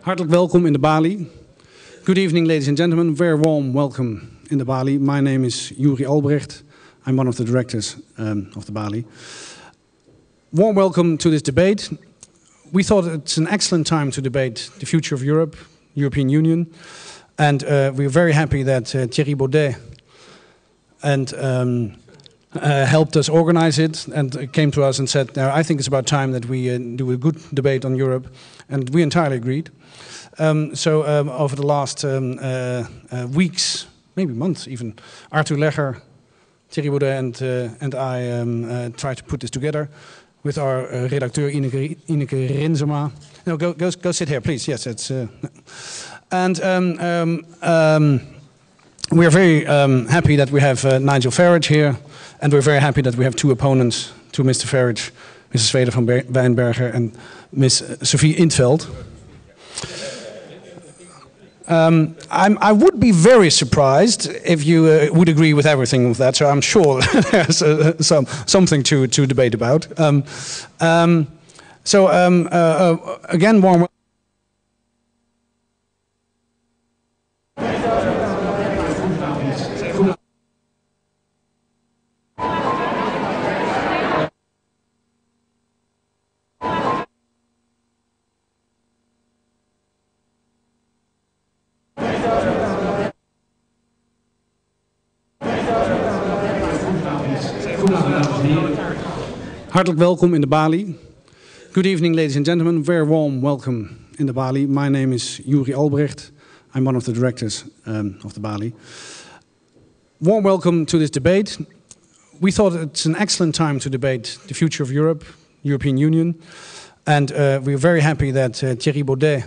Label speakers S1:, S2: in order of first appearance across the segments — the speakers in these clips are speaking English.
S1: Hartelijk welkom in de Bali. Good evening, ladies and gentlemen. Very warm welcome in the Bali. My name is Juri Albrecht. I'm one of the directors of the Bali. Warm welcome to this debate. We thought it's an excellent time to debate the future of Europe, European Union. And we're very happy that Thierry Baudet helped us organize it and came to us and said, "Now, I think it's about time that we do a good debate on Europe." And we entirely agreed. Over the last weeks, maybe months even, Arthur Legger, Thierry Baudet and I tried to put this together with our redacteur Ineke Rinsema. No, go sit here, please. Yes, it's... We are very happy that we have Nigel Farage here, and we're very happy that we have two opponents to Mr. Farage, Mrs. Sveder van Wijnberger and Ms. Sophie in 't Veld. I would be very surprised if you would agree with everything of that, so I'm sure there's something to debate about. Again, warm. Hartelijk welkom in de Bali. Good evening, ladies and gentlemen. Very warm welcome in the Bali. My name is Juri Albrecht. I'm one of the directors of the Bali. Warm welcome to this debate. We thought it's an excellent time to debate the future of Europe, European Union. And we're very happy that Thierry Baudet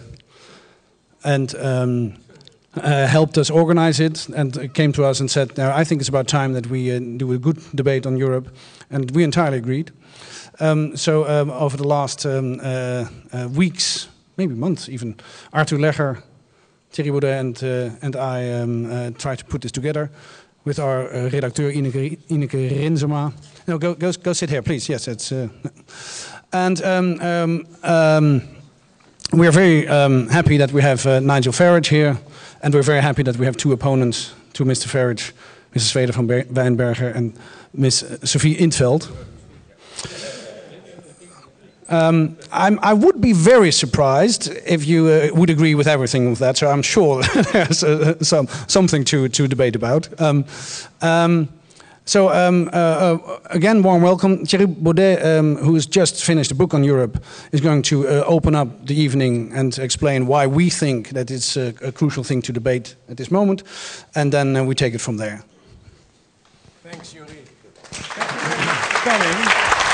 S1: helped us organize it and came to us and said, "Now, I think it's about time that we do a good debate on Europe." And we entirely agreed. Over the last weeks, maybe months even, Arthur Legger, Thierry Baudet and I tried to put this together with our redacteur Ineke Rinsema. No, go sit here, please. Yes, it's... We are very happy that we have Nigel Farage here, and we're very happy that we have two opponents to Mr. Farage, Mrs. Sveder van Wijnberger and Ms. Sophie in 't Veld. I would be very surprised if you would agree with everything of that, so I'm sure there's something to debate about. Again, warm welcome. Thierry Baudet, who has just finished a book on Europe, is going to open up the evening and explain why we think that it's a crucial thing to debate at this moment, and then we take it from there.
S2: Thanks, Juri. Thank you for coming.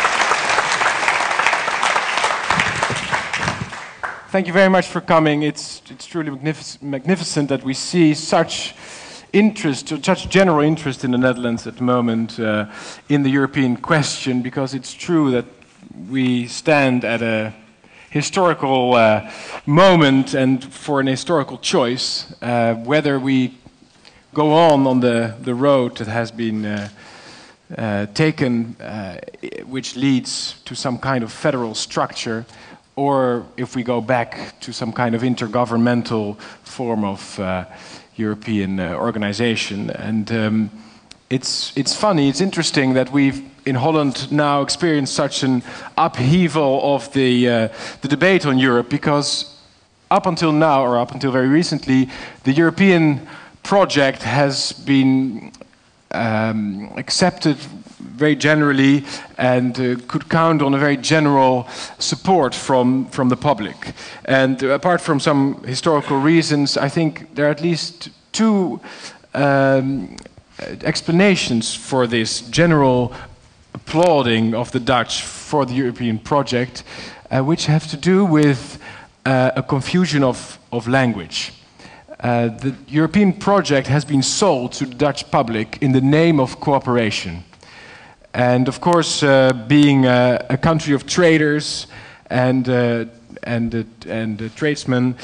S2: Thank you very much for coming. It's truly magnificent that we see such interest, such general interest in the Netherlands at the moment in the European question, because it's true that we stand at a historical moment and for an historical choice, whether we go on the road that has been taken, which leads to some kind of federal structure, or if we go back to some kind of intergovernmental form of European organization. And it's funny, it's interesting that we've in Holland now experienced such an upheaval of the debate on Europe, because up until now, or up until very recently, the European project has been accepted very generally and could count on a very general support from the public. And apart from some historical reasons, I think there are at least two explanations for this general applauding of the Dutch for the European project, which have to do with a confusion of language. The European project has been sold to the Dutch public in the name of cooperation. And of course, being a country of traders and tradesmen,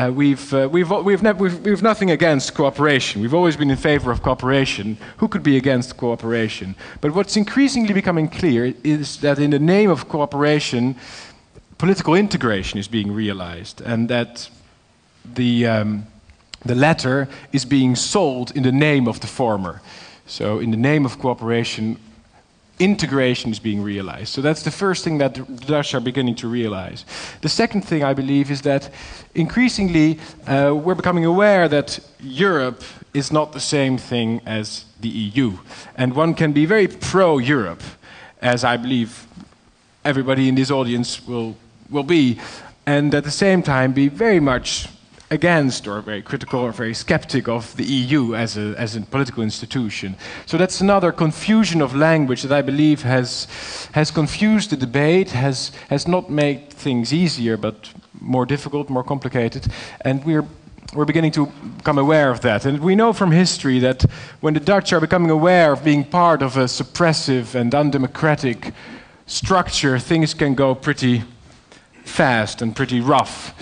S2: we've nothing against cooperation. We've always been in favor of cooperation. Who could be against cooperation? But what's increasingly becoming clear is that in the name of cooperation, political integration is being realized, and that the latter is being sold in the name of the former. So in the name of cooperation, integration is being realized. So that's the first thing that the Dutch are beginning to realize. The second thing, I believe, is that increasingly we're becoming aware that Europe is not the same thing as the EU. And one can be very pro-Europe, as I believe everybody in this audience will be, and at the same time be very much against or very critical or very skeptic of the EU as a political institution. So that's another confusion of language that I believe has confused the debate, has not made things easier but more difficult, more complicated, and we're beginning to become aware of that. And we know from history that when the Dutch are becoming aware of being part of a suppressive and undemocratic structure, things can go pretty fast and pretty rough.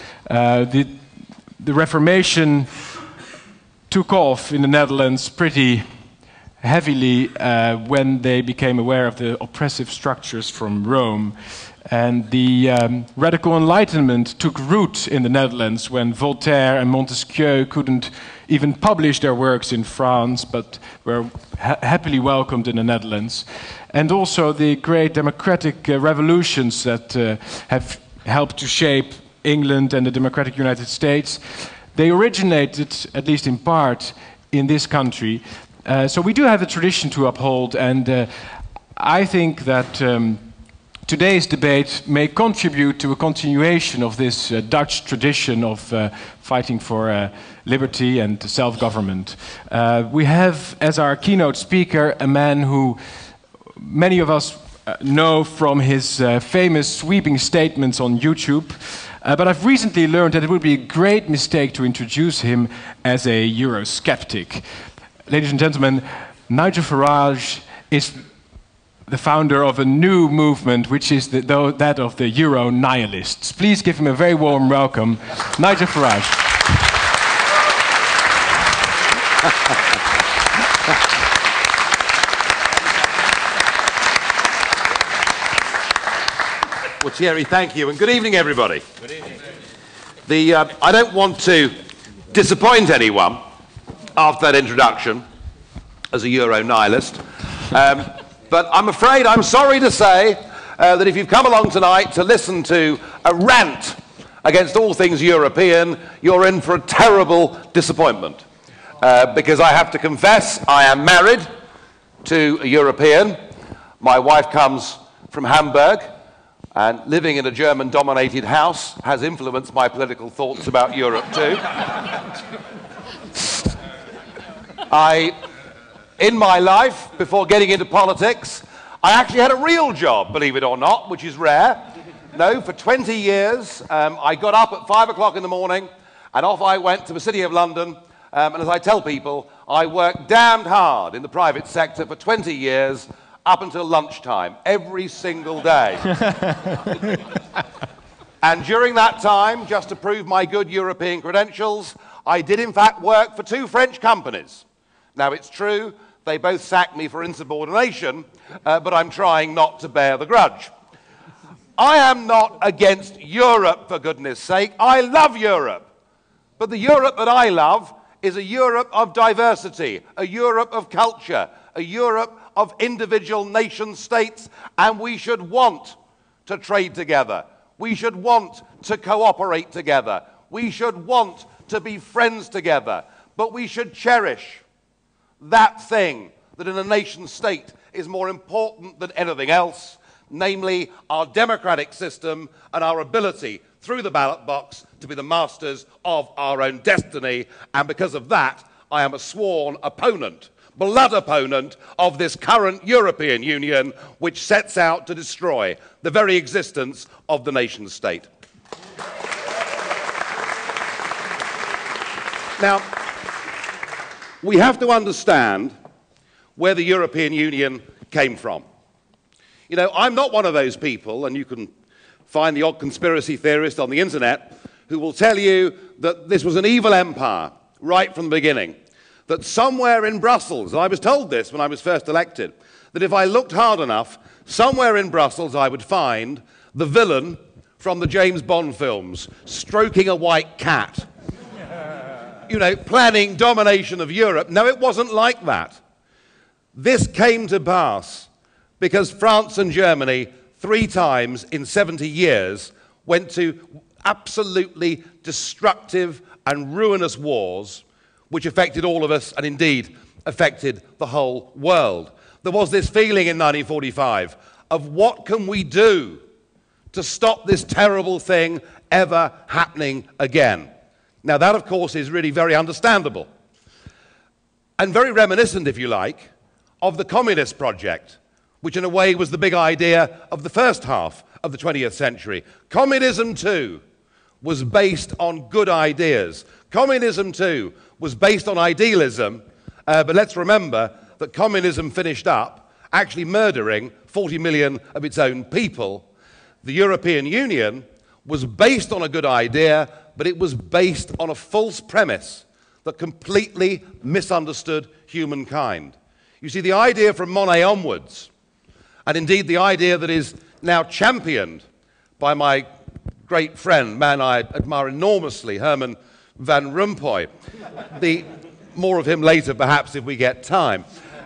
S2: The Reformation took off in the Netherlands pretty heavily when they became aware of the oppressive structures from Rome. And the radical Enlightenment took root in the Netherlands when Voltaire and Montesquieu couldn't even publish their works in France, but were happily welcomed in the Netherlands. And also the great democratic revolutions that have helped to shape England and the democratic United States, they originated, at least in part, in this country. So we do have a tradition to uphold, and I think that today's debate may contribute to a continuation of this Dutch tradition of fighting for liberty and self-government. We have, as our keynote speaker, a man who many of us know from his famous sweeping statements on YouTube. But I've recently learned that it would be a great mistake to introduce him as a Eurosceptic. Ladies and gentlemen, Nigel Farage is the founder of a new movement, which is that of the Euro-nihilists. Please give him a very warm welcome, Nigel Farage.
S3: Well, Thierry, thank you, and good evening, everybody. Good evening. I don't want to disappoint anyone after that introduction as a Euro-nihilist, but I'm afraid, I'm sorry to say, that if you've come along tonight to listen to a rant against all things European, you're in for a terrible disappointment. Because I have to confess, I am married to a European. My wife comes from Hamburg, and living in a German-dominated house has influenced my political thoughts about Europe too. In my life, before getting into politics, I actually had a real job, believe it or not, which is rare. No, for 20 years, I got up at 5 o'clock in the morning, and off I went to the City of London, and as I tell people, I worked damned hard in the private sector for 20 years, up until lunchtime, every single day. And during that time, just to prove my good European credentials, I did in fact work for 2 French companies. Now it's true, they both sacked me for insubordination, but I'm trying not to bear the grudge. I am not against Europe, for goodness sake. I love Europe. But the Europe that I love is a Europe of diversity, a Europe of culture, a Europe of individual nation states, and we should want to trade together. We should want to cooperate together. We should want to be friends together. But we should cherish that thing that in a nation state is more important than anything else, namely our democratic system and our ability through the ballot box to be the masters of our own destiny. And because of that, I am a sworn opponent, blood opponent of this current European Union, which sets out to destroy the very existence of the nation state. Now, we have to understand where the European Union came from. You know, I'm not one of those people, and you can find the odd conspiracy theorist on the internet who will tell you that this was an evil empire right from the beginning. That somewhere in Brussels, and I was told this when I was first elected, that if I looked hard enough, somewhere in Brussels I would find the villain from the James Bond films, stroking a white cat. planning domination of Europe. No, it wasn't like that. This came to pass because France and Germany 3 times in 70 years went to absolutely destructive and ruinous wars which affected all of us and indeed affected the whole world. There was this feeling in 1945 of what can we do to stop this terrible thing ever happening again. Now that, of course, is really very understandable and very reminiscent, if you like, of the communist project, which in a way was the big idea of the first half of the 20th century. Communism, too, was based on good ideas. Communism, too, was based on idealism, but let's remember that communism finished up actually murdering 40 million of its own people. The European Union was based on a good idea, but it was based on a false premise that completely misunderstood humankind. You see, the idea from Monnet onwards, and indeed the idea that is now championed by my great friend, man I admire enormously, Herman Van Rompuy. More of him later, perhaps, if we get time.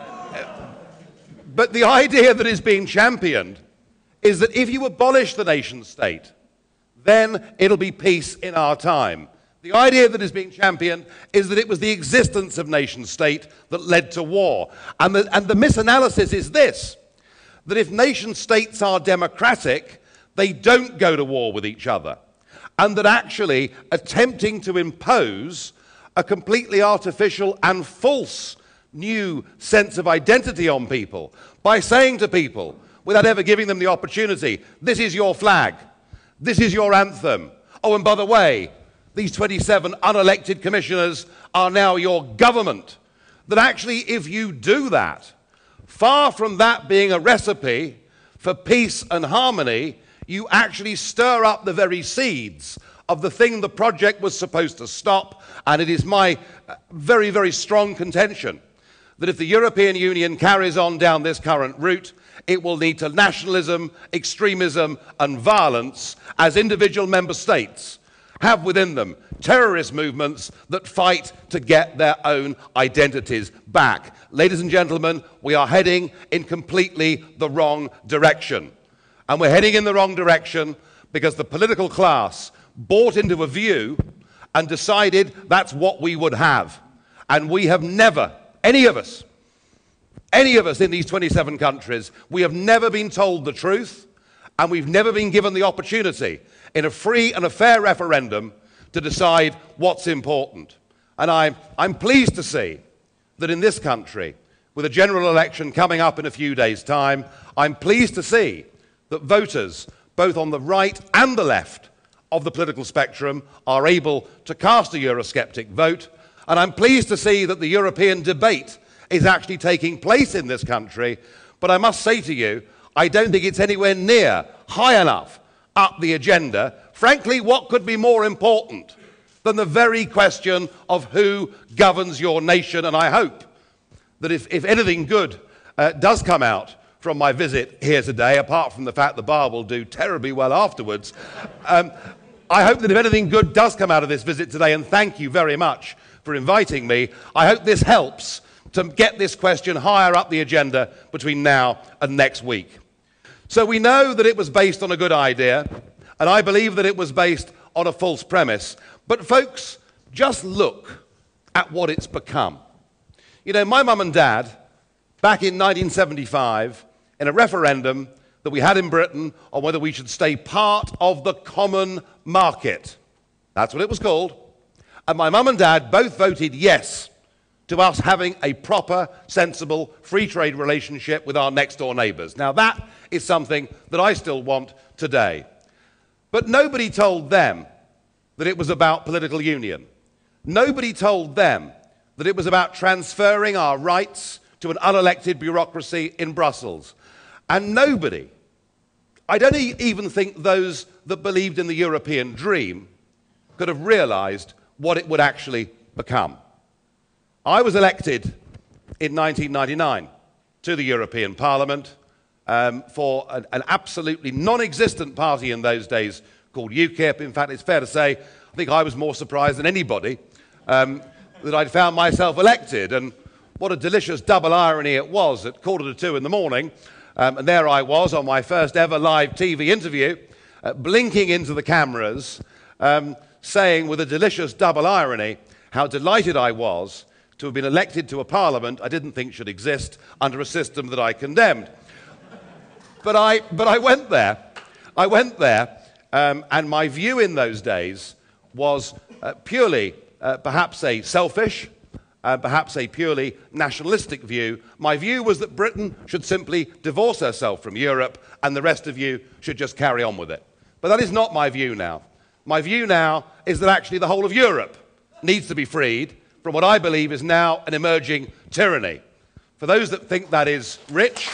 S3: But the idea that is being championed is that if you abolish the nation state, then it'll be peace in our time. The idea that is being championed is that it was the existence of nation state that led to war. And the misanalysis is this, that if nation states are democratic, they don't go to war with each other. And that actually attempting to impose a completely artificial and false new sense of identity on people by saying to people, without ever giving them the opportunity, this is your flag, this is your anthem. Oh, and by the way, these 27 unelected commissioners are now your government. That actually, if you do that, far from that being a recipe for peace and harmony, you actually stir up the very seeds of the thing the project was supposed to stop. And it is my very, very strong contention that if the European Union carries on down this current route, it will lead to nationalism, extremism, and violence as individual member states have within them terrorist movements that fight to get their own identities back. Ladies and gentlemen, we are heading in completely the wrong direction. And we're heading in the wrong direction because the political class bought into a view and decided that's what we would have. And we have never, any of us in these 27 countries, we have never been told the truth, and we've never been given the opportunity in a free and a fair referendum to decide what's important. And I'm pleased to see that in this country, with a general election coming up in a few days' time, I'm pleased to see that voters, both on the right and the left of the political spectrum, are able to cast a Eurosceptic vote. And I'm pleased to see that the European debate is actually taking place in this country. But I must say to you, I don't think it's anywhere near high enough up the agenda. Frankly, what could be more important than the very question of who governs your nation? And I hope that if anything good does come out from my visit here today, apart from the fact the bar will do terribly well afterwards, I hope that if anything good does come out of this visit today, and thank you very much for inviting me, I hope this helps to get this question higher up the agenda between now and next week. So we know that it was based on a good idea, and I believe that it was based on a false premise. But folks, just look at what it's become. You know, my mum and dad, back in 1975, in a referendum that we had in Britain on whether we should stay part of the common market. That's what it was called. And my mum and dad both voted yes to us having a proper, sensible, free trade relationship with our next door neighbours. Now that is something that I still want today. But nobody told them that it was about political union. Nobody told them that it was about transferring our rights to an unelected bureaucracy in Brussels. And nobody, I don't even think those that believed in the European dream, could have realised what it would actually become. I was elected in 1999 to the European Parliament for an absolutely non-existent party in those days called UKIP. In fact, it's fair to say, I think I was more surprised than anybody that I'd found myself elected. And what a delicious double irony it was at 1:45 in the morning. And there I was on my first ever live TV interview, blinking into the cameras, saying with a delicious double irony how delighted I was to have been elected to a parliament I didn't think should exist under a system that I condemned. But I went there. I went there, and my view in those days was purely perhaps a selfish, perhaps a purely nationalistic view. My view was that Britain should simply divorce herself from Europe and the rest of you should just carry on with it. But that is not my view now. My view now is that actually the whole of Europe needs to be freed from what I believe is now an emerging tyranny. For those that think that is rich,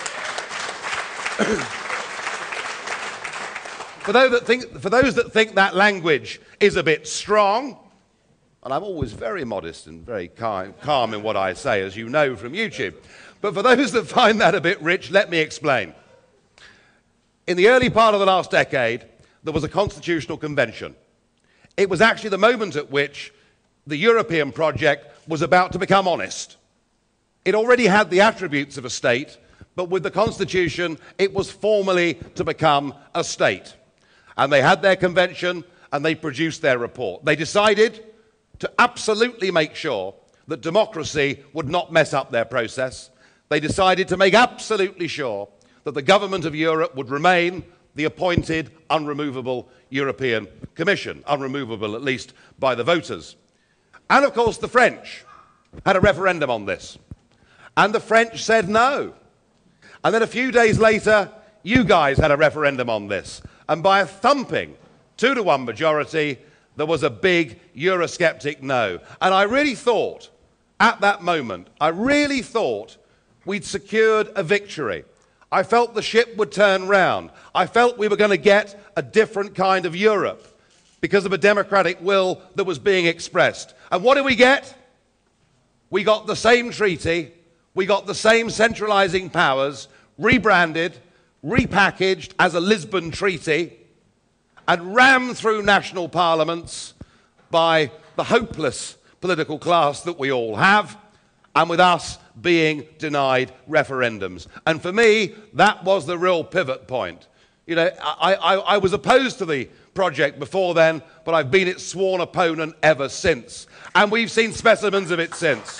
S3: for those that think that language is a bit strong, and I'm always very modest and very calm in what I say, as you know from YouTube, but for those that find that a bit rich, let me explain. In the early part of the last decade, there was a constitutional convention. It was actually the moment at which the European project was about to become honest. It already had the attributes of a state, but with the Constitution, it was formally to become a state. And they had their convention, and they produced their report. They decided to absolutely make sure that democracy would not mess up their process. They decided to make absolutely sure that the government of Europe would remain the appointed, unremovable European Commission, unremovable at least by the voters. And of course, the French had a referendum on this. And the French said no. And then a few days later, you guys had a referendum on this. And by a thumping 2-to-1 majority, there was a big Eurosceptic no. And I really thought, at that moment, I really thought we'd secured a victory. I felt the ship would turn round. I felt we were going to get a different kind of Europe because of a democratic will that was being expressed. And what did we get? We got the same treaty, we got the same centralizing powers, rebranded, repackaged as a Lisbon Treaty, and rammed through national parliaments by the hopeless political class that we all have, and with us being denied referendums. And for me, that was the real pivot point. You know, I was opposed to the project before then, but I've been its sworn opponent ever since. And we've seen specimens of it since.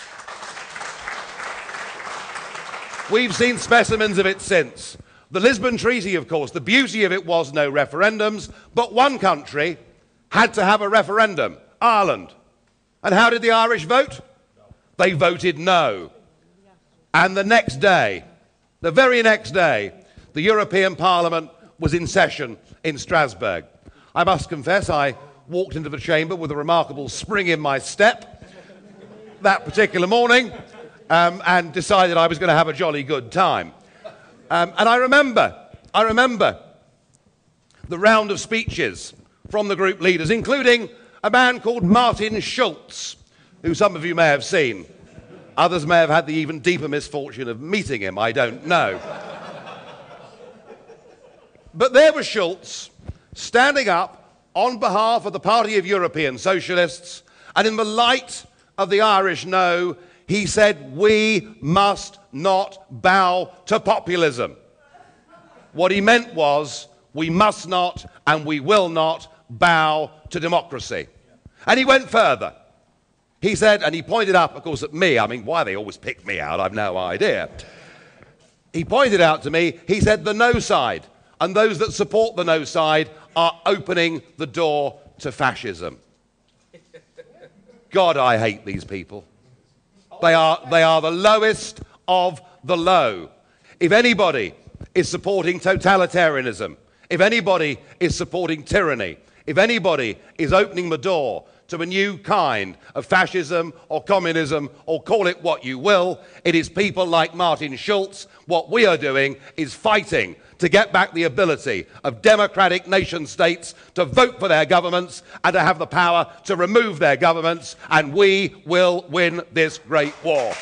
S3: We've seen specimens of it since. The Lisbon Treaty, of course, the beauty of it was no referendums, but one country had to have a referendum, Ireland. And how did the Irish vote? They voted no. And the next day, the very next day, the European Parliament was in session in Strasbourg. I must confess, I walked into the chamber with a remarkable spring in my step that particular morning and decided I was going to have a jolly good time. And I remember the round of speeches from the group leaders, including a man called Martin Schulz, who some of you may have seen. Others may have had the even deeper misfortune of meeting him, I don't know. But there was Schulz standing up on behalf of the Party of European Socialists, and in the light of the Irish no, he said, we must not bow to populism. What he meant was, we must not and we will not bow to democracy. And he went further. He said, and he pointed up, of course, at me. I mean, why they always pick me out, I've no idea. He pointed out to me, he said, the no side and those that support the no side are opening the door to fascism. God, I hate these people. They are the lowest of the low. If anybody is supporting totalitarianism, if anybody is supporting tyranny, if anybody is opening the door to a new kind of fascism or communism, or call it what you will, it is people like Martin Schulz. What we are doing is fighting to get back the ability of democratic nation states to vote for their governments and to have the power to remove their governments, and we will win this great war.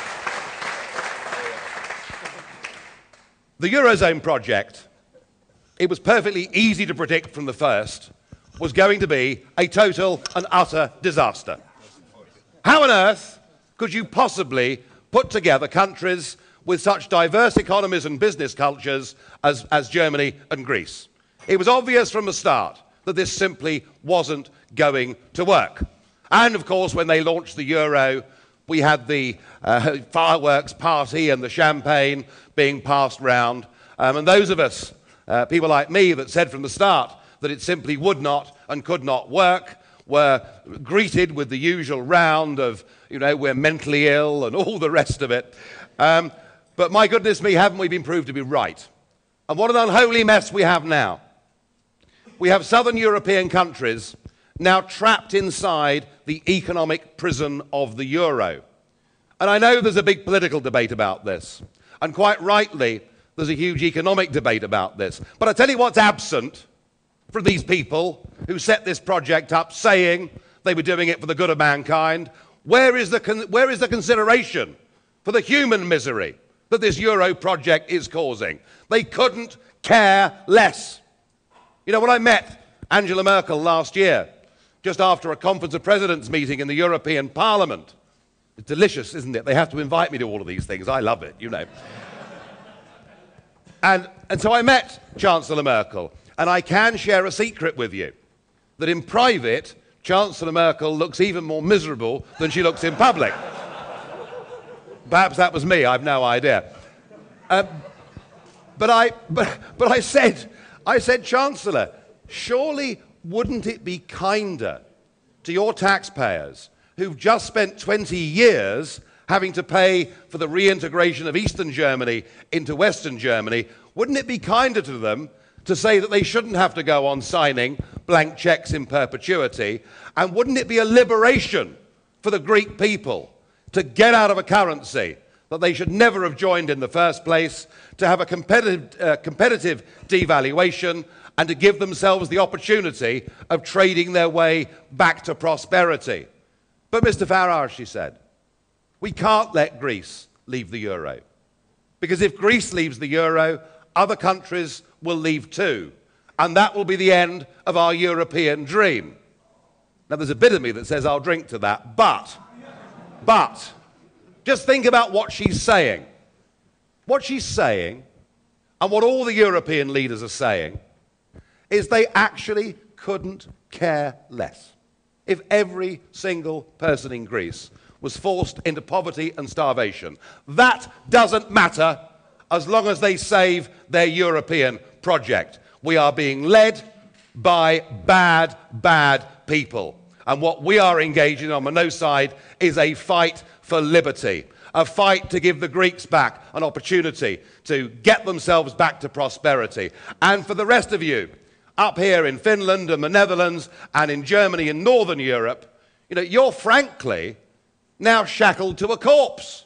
S3: The Eurozone project it was perfectly easy to predict from the first, was going to be a total and utter disaster. How on earth could you possibly put together countries with such diverse economies and business cultures as Germany and Greece? It was obvious from the start that this simply wasn't going to work. And of course, when they launched the euro, we had the fireworks party and the champagne being passed round. And those of us, people like me, that said from the start that it simply would not and could not work, were greeted with the usual round of, you know, we're mentally ill and all the rest of it. But my goodness me, haven't we been proved to be right? And what an unholy mess we have now. We have southern European countries now trapped inside the economic prison of the euro. And I know there's a big political debate about this. And quite rightly, there's a huge economic debate about this. But I tell you what's absent from these people who set this project up saying they were doing it for the good of mankind. Where is the consideration for the human misery that this euro project is causing? They couldn't care less. You know, when I met Angela Merkel last year, just after a Conference of Presidents meeting in the European Parliament, it's delicious, isn't it? They have to invite me to all of these things. I love it, you know. And so I met Chancellor Merkel, and I can share a secret with you, that in private, Chancellor Merkel looks even more miserable than she looks in public. Perhaps that was me, I've no idea. But I said, Chancellor, surely wouldn't it be kinder to your taxpayers who've just spent 20 years having to pay for the reintegration of Eastern Germany into Western Germany? Wouldn't it be kinder to them to say that they shouldn't have to go on signing blank checks in perpetuity? And wouldn't it be a liberation for the Greek people to get out of a currency that they should never have joined in the first place, to have a competitive devaluation, and to give themselves the opportunity of trading their way back to prosperity? But Mr. Farage, she said, we can't let Greece leave the euro. Because if Greece leaves the euro, other countries will leave too. And that will be the end of our European dream. Now, there's a bit of me that says I'll drink to that, but, just think about what she's saying. What she's saying, and what all the European leaders are saying, is they actually couldn't care less if every single person in Greece was forced into poverty and starvation. That doesn't matter as long as they save their European project. We are being led by bad, bad people. And what we are engaging on no side is a fight for liberty, a fight to give the Greeks back an opportunity to get themselves back to prosperity. And for the rest of you, up here in Finland and the Netherlands and in Germany and Northern Europe, you know, you're frankly now shackled to a corpse.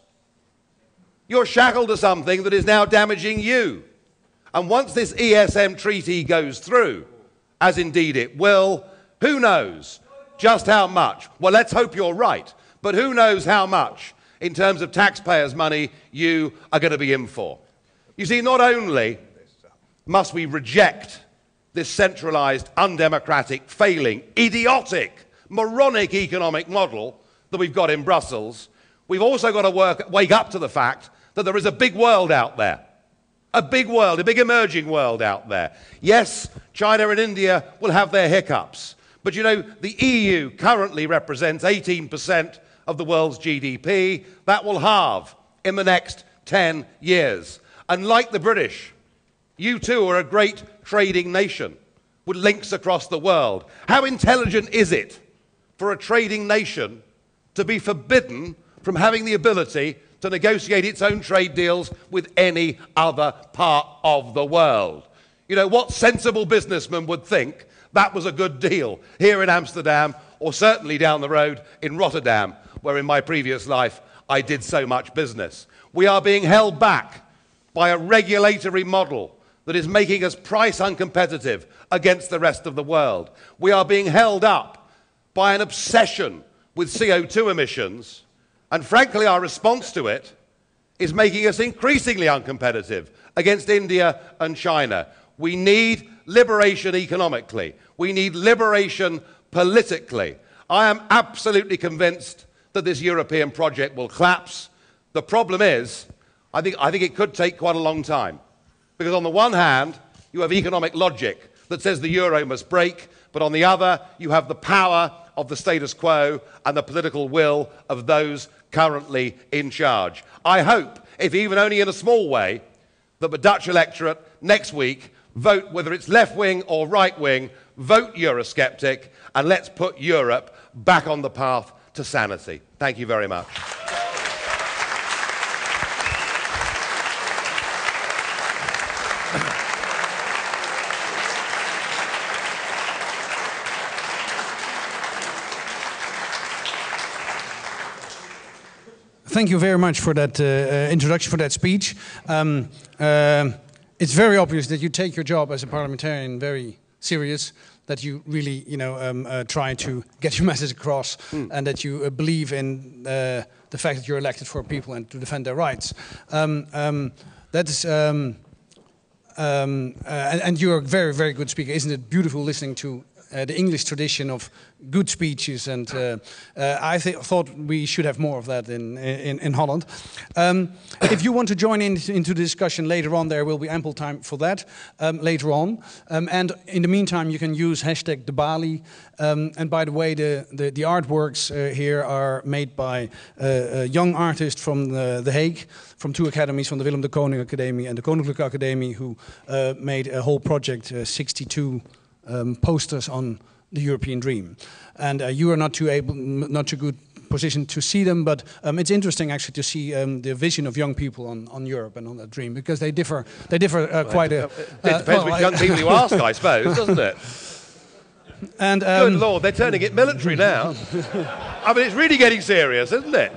S3: You're shackled to something that is now damaging you. And once this ESM treaty goes through, as indeed it will, who knows just how much? Well, let's hope you're right, but who knows how much in terms of taxpayers' money you are going to be in for. You see, not only must we reject this centralized, undemocratic, failing, idiotic, moronic economic model that we've got in Brussels, we've also got to wake up to the fact that there is a big world out there. A big world, a big emerging world out there. Yes, China and India will have their hiccups. But you know, the EU currently represents 18% of the world's GDP. That will halve in the next 10 years. And like the British, you too are a great trading nation with links across the world. How intelligent is it for a trading nation to be forbidden from having the ability to negotiate its own trade deals with any other part of the world? You know, what sensible businessman would think that was a good deal here in Amsterdam, or certainly down the road in Rotterdam, where in my previous life I did so much business? We are being held back by a regulatory model that is making us price uncompetitive against the rest of the world. We are being held up by an obsession with CO2 emissions, and frankly our response to it is making us increasingly uncompetitive against India and China. We need liberation economically. We need liberation politically. I am absolutely convinced that this European project will collapse. The problem is, I think it could take quite a long time. Because on the one hand, you have economic logic that says the euro must break, but on the other, you have the power of the status quo and the political will of those currently in charge. I hope, if even only in a small way, that the Dutch electorate next week vote, whether it's left-wing or right-wing, vote Eurosceptic, and let's put Europe back on the path to sanity. Thank you very much.
S1: Thank you very much for that introduction, for that speech. It's very obvious that you take your job as a parliamentarian very serious, that you really, try to get your message across, and that you believe in the fact that you're elected for people and to defend their rights. That is, and you're a very, very good speaker. Isn't it beautiful listening to the English tradition of good speeches, and I thought we should have more of that in Holland. If you want to join into the discussion later on, there will be ample time for that later on. And in the meantime, you can use #DeBali. And by the way, the artworks here are made by a young artist from The Hague, from two academies, from the Willem de Koning Academy and the Koninklijke Academie, who made a whole project, 62 posters on the European dream, and you are not too good position to see them, but it's interesting actually to see the vision of young people on Europe and on that dream, because they differ quite a.
S3: It depends which young people you ask, I suppose, doesn't it?
S1: And
S3: good Lord, they're turning it military now. I mean, it's really getting serious, isn't it?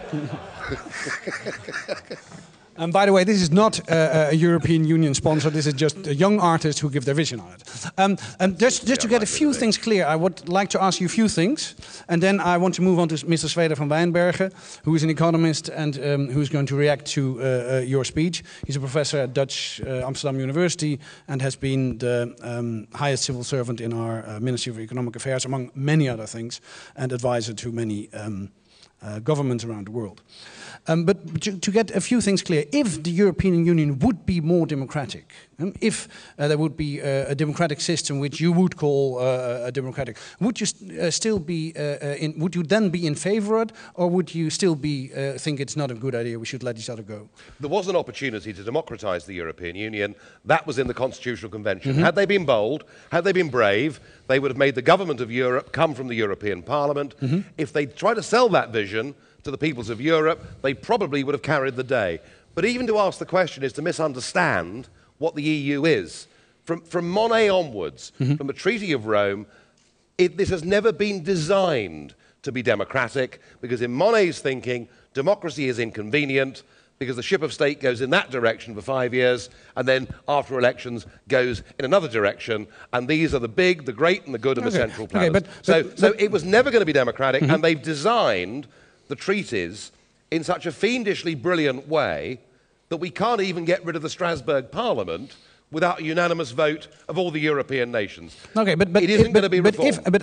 S1: And by the way, this is not a European Union sponsor. This is just a young artist who give their vision on it. And just to get a few things clear, I would like to ask you a few things. And then I want to move on to Mr. Zweder van Wijnbergen, who is an economist and who's going to react to your speech. He's a professor at Dutch Amsterdam University and has been the highest civil servant in our Ministry of Economic Affairs, among many other things, and advisor to many governments around the world. But to get a few things clear, if the European Union would be more democratic, if there would be a democratic system which you would call a democratic, would you still be would you then be in favour of it, or would you still be think it's not a good idea, we should let each other go?
S3: There was an opportunity to democratise the European Union. That was in the Constitutional Convention. Had they been bold, had they been brave, they would have made the government of Europe come from the European Parliament. If they tried to sell that vision to the peoples of Europe, they probably would have carried the day. But even to ask the question is to misunderstand what the EU is. From Monnet onwards, from the Treaty of Rome, this has never been designed to be democratic, because in Monnet's thinking, democracy is inconvenient, because the ship of state goes in that direction for 5 years, and then after elections goes in another direction, and these are the big, the great, and the good, and the central planners. So it was never going to be democratic, and they've designed the treaties in such a fiendishly brilliant way that we can't even get rid of the Strasbourg Parliament without a unanimous vote of all the European nations.
S1: Okay, but
S3: it isn't going to be reformed.
S1: But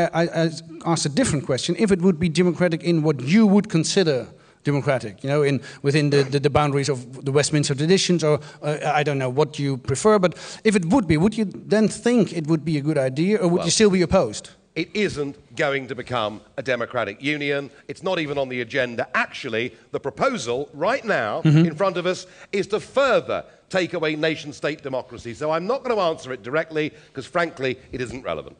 S1: I asked a different question. If it would be democratic in what you would consider democratic, within the boundaries of the Westminster traditions, or I don't know what you prefer, but if it would be, would you then think it would be a good idea, or would you still be opposed?
S3: It isn't going to become a democratic union. It's not even on the agenda. Actually, the proposal right now in front of us is to further take away nation-state democracy. So I'm not going to answer it directly, because frankly, it isn't relevant.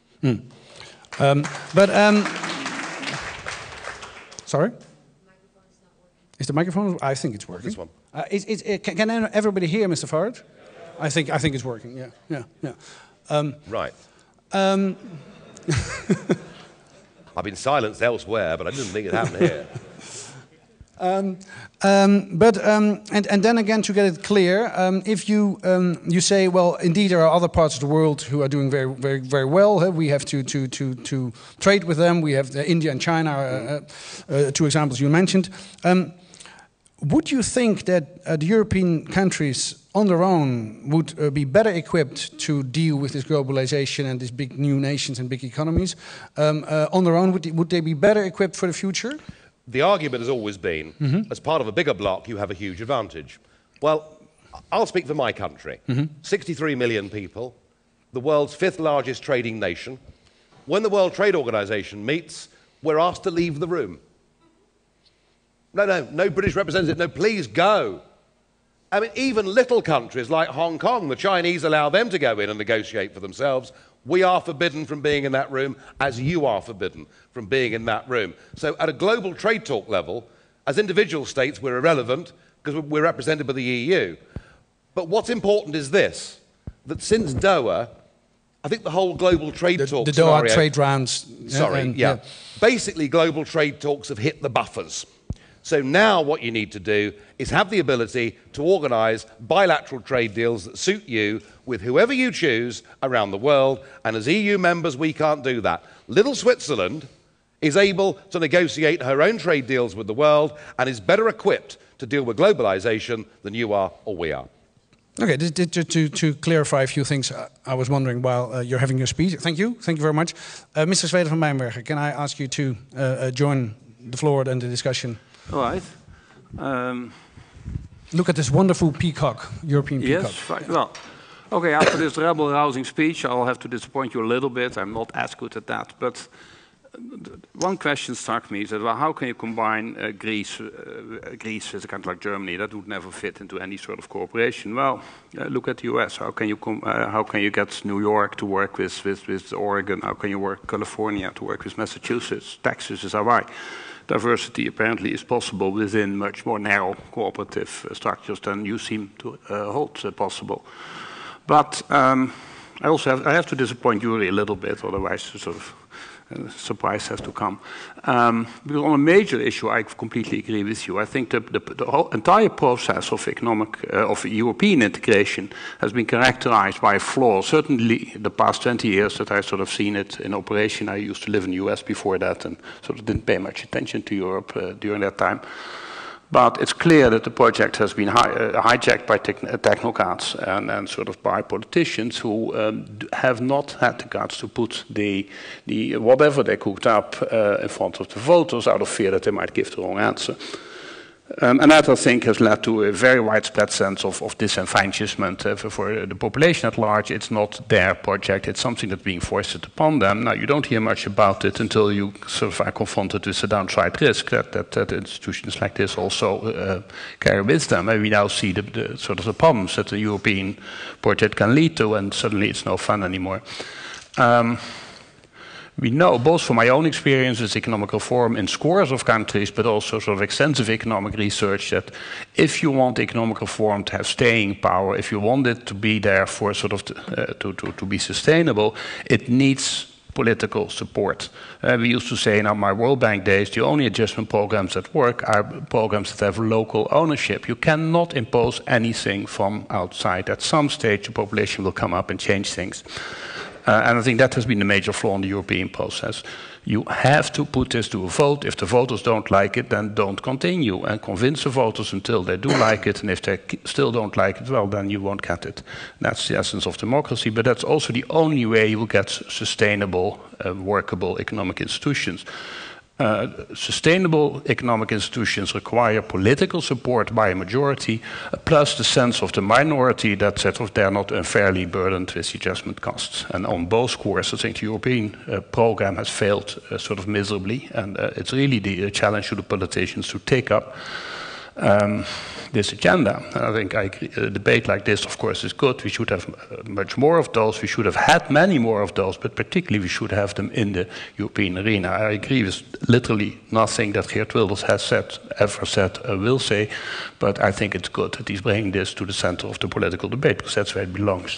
S1: Sorry? Is the microphone? I think it's working.
S3: This one.
S1: Can everybody hear Mr. Farage? I think it's working. Yeah.
S3: Right. I've been silenced elsewhere, but I didn't think it happened here.
S1: And then again, to get it clear, if you say, well, indeed there are other parts of the world who are doing very, very, very well. We have to trade with them. We have India and China, two examples you mentioned. would you think that the European countries on their own would be better equipped to deal with this globalization and these big new nations and big economies? On their own, would they be better equipped for the future?
S3: The argument has always been, as part of a bigger bloc, you have a huge advantage. Well, I'll speak for my country. 63 million people, the world's 5th largest trading nation. When the World Trade Organization meets, we're asked to leave the room. No British representative, no, please go. I mean, even little countries like Hong Kong, the Chinese allow them to go in and negotiate for themselves. We are forbidden from being in that room, as you are forbidden from being in that room. So at a global trade talk level, as individual states, we're irrelevant because we're represented by the EU. But what's important is this, that since Doha, I think the whole global trade talk
S1: the
S3: scenario...
S1: Doha trade rounds...
S3: Basically, global trade talks have hit the buffers. So now what you need to do is have the ability to organise bilateral trade deals that suit you with whoever you choose around the world, and as EU members we can't do that. Little Switzerland is able to negotiate her own trade deals with the world and is better equipped to deal with globalisation than you are or we are.
S1: Okay, to clarify a few things, I was wondering while you're having your speech. Thank you very much. Mr. Zweden van Mijnbergen, can I ask you to join the floor and the discussion?
S4: All right.
S1: Look at this wonderful peacock, European peacock.
S4: Yes, fine. Well, okay, after this rebel-rousing speech, I'll have to disappoint you a little bit. I'm not as good at that. But one question struck me, is that, well, how can you combine Greece with a country like Germany? That would never fit into any sort of cooperation. Well, look at the US. How can you get New York to work with Oregon? How can you work California to work with Massachusetts? Texas is Hawaii. Diversity apparently is possible within much more narrow cooperative structures than you seem to hold possible. But I have to disappoint Yuri a little bit, otherwise sort of surprise has to come. Because on a major issue, I completely agree with you. I think the whole entire process of of European integration has been characterized by flaws. Certainly, the past 20 years that I've sort of seen it in operation. I used to live in the US before that, and sort of didn't pay much attention to Europe during that time. But it's clear that the project has been hijacked by technocrats and sort of by politicians who have not had the guts to put the whatever they cooked up in front of the voters out of fear that they might give the wrong answer. And that, I think, has led to a very widespread sense of disenfranchisement for the population at large. It's not their project, it's something that's being forced upon them. Now, you don't hear much about it until you sort of are confronted with the downside risk that institutions like this also carry with them. And we now see the sort of the problems that the European project can lead to, and suddenly it's no fun anymore. We know, both from my own experience with economic reform in scores of countries, but also sort of extensive economic research, that if you want economic reform to have staying power, if you want it to be there for sort of to be sustainable, it needs political support. We used to say in my World Bank days, the only adjustment programs that work are programs that have local ownership. You cannot impose anything from outside. At some stage, the population will come up and change things. And I think that has been the major flaw in the European process. You have to put this to a vote. If the voters don't like it, then don't continue. And convince the voters until they do like it. And if they still don't like it, well, then you won't get it. That's the essence of democracy. But that's also the only way you will get sustainable, workable economic institutions. Sustainable economic institutions require political support by a majority, plus the sense of the minority that sort of they're not unfairly burdened with adjustment costs. And on both scores, I think the European program has failed sort of miserably, and it's really the challenge to the politicians to take up this agenda. And I think a debate like this, of course, is good. We should have much more of those. We should have had many more of those, but particularly we should have them in the European arena. I agree with literally nothing that Geert Wilders has said, ever said, will say, but I think it's good that he's bringing this to the center of the political debate, because that's where it belongs.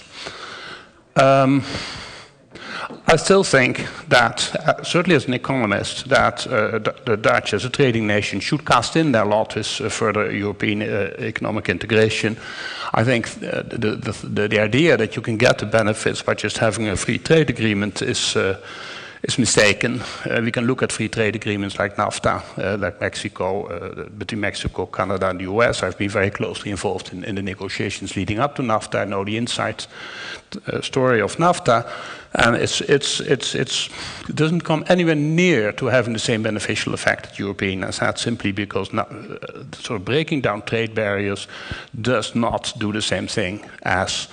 S4: I still think that, certainly as an economist, that the Dutch, as a trading nation, should cast in their lot with further European economic integration. I think the idea that you can get the benefits by just having a free trade agreement is
S5: is mistaken. We can look at free trade agreements like NAFTA, like Mexico, between Mexico, Canada, and the US. I've been very closely involved in the negotiations leading up to NAFTA. I know the inside story of NAFTA, and it doesn't come anywhere near to having the same beneficial effect that European has had, simply because sort of breaking down trade barriers does not do the same thing as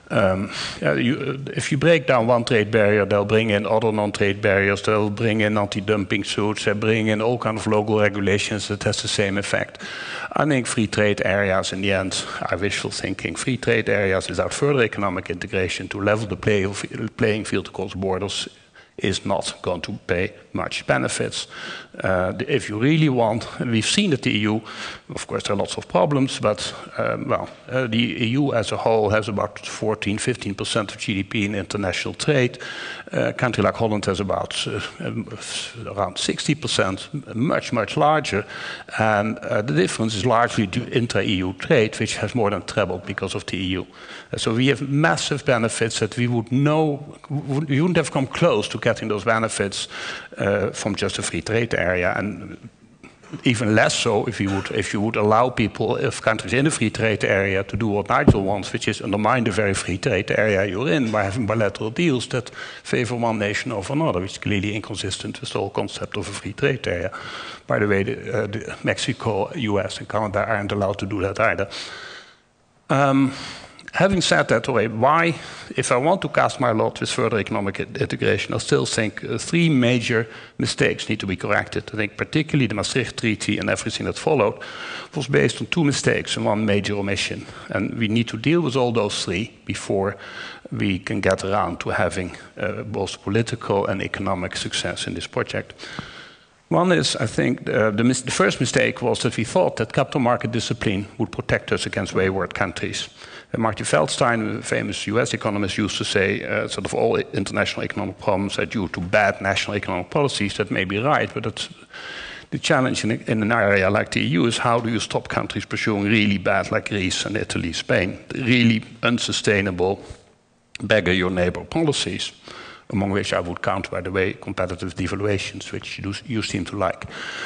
S5: if you break down one trade barrier, they'll bring in other non-trade barriers, they'll bring in anti-dumping suits, they'll bring in all kinds of local regulations that has the same effect. I think free trade areas, in the end, are wishful thinking. Free trade areas without further economic integration to level the playing field across borders is not going to pay much benefits. If you really want, and we've seen that the EU, of course there are lots of problems, but the EU as a whole has about 14–15% of GDP in international trade. A country like Holland has about around 60%, much larger. And the difference is largely due to intra-EU trade, which has more than trebled because of the EU. So we have massive benefits that we wouldn't have come close to getting those benefits from just a free trade area, and even less so if you would allow countries in the free trade area to do what Nigel wants, which is undermine the very free trade area you're in by having bilateral deals that favor one nation over another, which is clearly inconsistent with the whole concept of a free trade area. By the way, Mexico, US, and Canada aren't allowed to do that either. Having said that, why, if I want to cast my lot with further economic integration, I still think three major mistakes need to be corrected. I think particularly the Maastricht Treaty and everything that followed was based on two mistakes and one major omission. And we need to deal with all those three before we can get around to having both political and economic success in this project. One is, I think, the first mistake was that we thought that capital market discipline would protect us against wayward countries. Marty Feldstein, a famous US economist, used to say sort of all international economic problems are due to bad national economic policies. That may be right, but that's the challenge in an area like the EU is how do you stop countries pursuing really bad, like Greece and Italy, Spain, really unsustainable, beggar your neighbor policies, among which I would count, by the way, competitive devaluations, which you seem to like.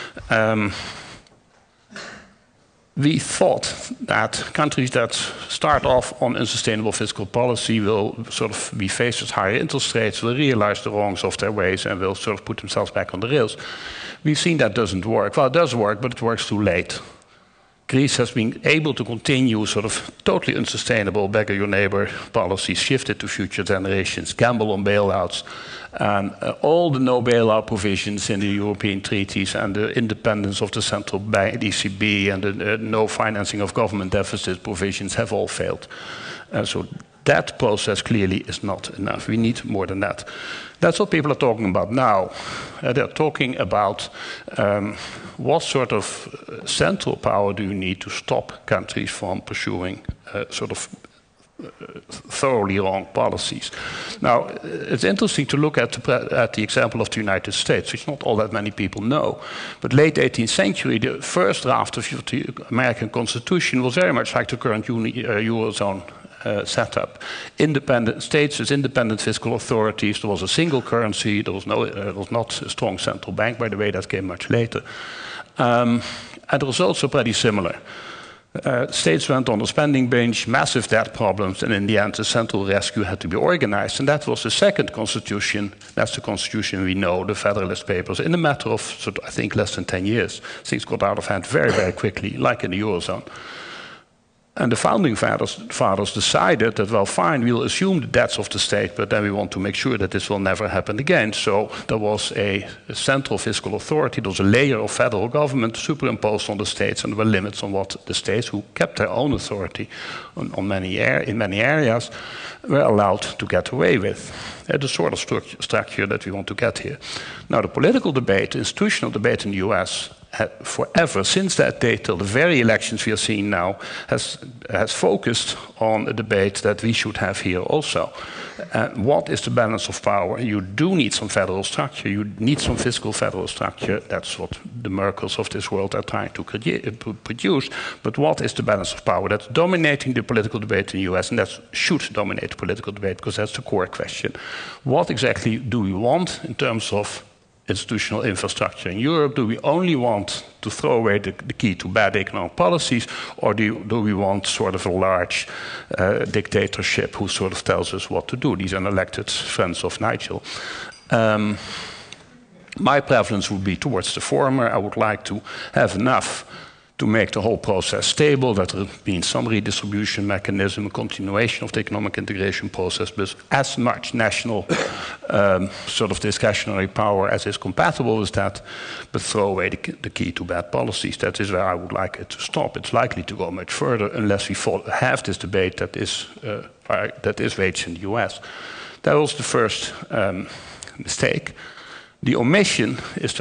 S5: We thought that countries that start off on unsustainable fiscal policy will sort of be faced with higher interest rates, will realize the wrongs of their ways, and will sort of put themselves back on the rails. We've seen that doesn't work. Well, it does work, but it works too late. Greece has been able to continue sort of totally unsustainable beggar your neighbor policies, shifted to future generations, gamble on bailouts, and all the no bailout provisions in the European treaties and the independence of the central bank, the ECB, and the no financing of government deficit provisions have all failed. So that process clearly is not enough. We need more than that. That's what people are talking about now. They're talking about what sort of central power do you need to stop countries from pursuing sort of thoroughly wrong policies. Now, it's interesting to look at the example of the United States, which not all that many people know. But late 18th century, the first draft of the American Constitution was very much like the current Eurozone setup. Independent states as independent fiscal authorities. There was a single currency. There was not a strong central bank. By the way, that came much later. And the results were pretty similar. States went on the spending binge, massive debt problems, and in the end, the central rescue had to be organized. And that was the second constitution. That's the constitution we know, the Federalist Papers. In a matter of, I think, less than 10 years, things got out of hand very, very quickly, like in the Eurozone. And the founding fathers decided that, well, fine, we'll assume the debts of the state, but then we want to make sure that this will never happen again. So there was a central fiscal authority, there was a layer of federal government superimposed on the states, and there were limits on what the states, who kept their own authority in many areas, were allowed to get away with. The sort of structure that we want to get here. Now, the political debate, institutional debate in the US, forever, since that date till the very elections we are seeing now, has focused on a debate that we should have here also. What is the balance of power? You do need some federal structure. You need some fiscal federal structure. That's what the Merkels of this world are trying to produce. But what is the balance of power? That's dominating the political debate in the US, and that should dominate the political debate, because that's the core question. What exactly do we want in terms of institutional infrastructure in Europe? Do we only want to throw away the key to bad economic policies, or do we want sort of a large dictatorship who sort of tells us what to do? These unelected friends of Nigel. My preference would be towards the former. I would like to have enough to make the whole process stable, that there means some redistribution mechanism, a continuation of the economic integration process, but as much national sort of discretionary power as is compatible with that, but throw away the key to bad policies. That is where I would like it to stop. It's likely to go much further unless we have this debate that is waged in the US. That was the first mistake. The omission is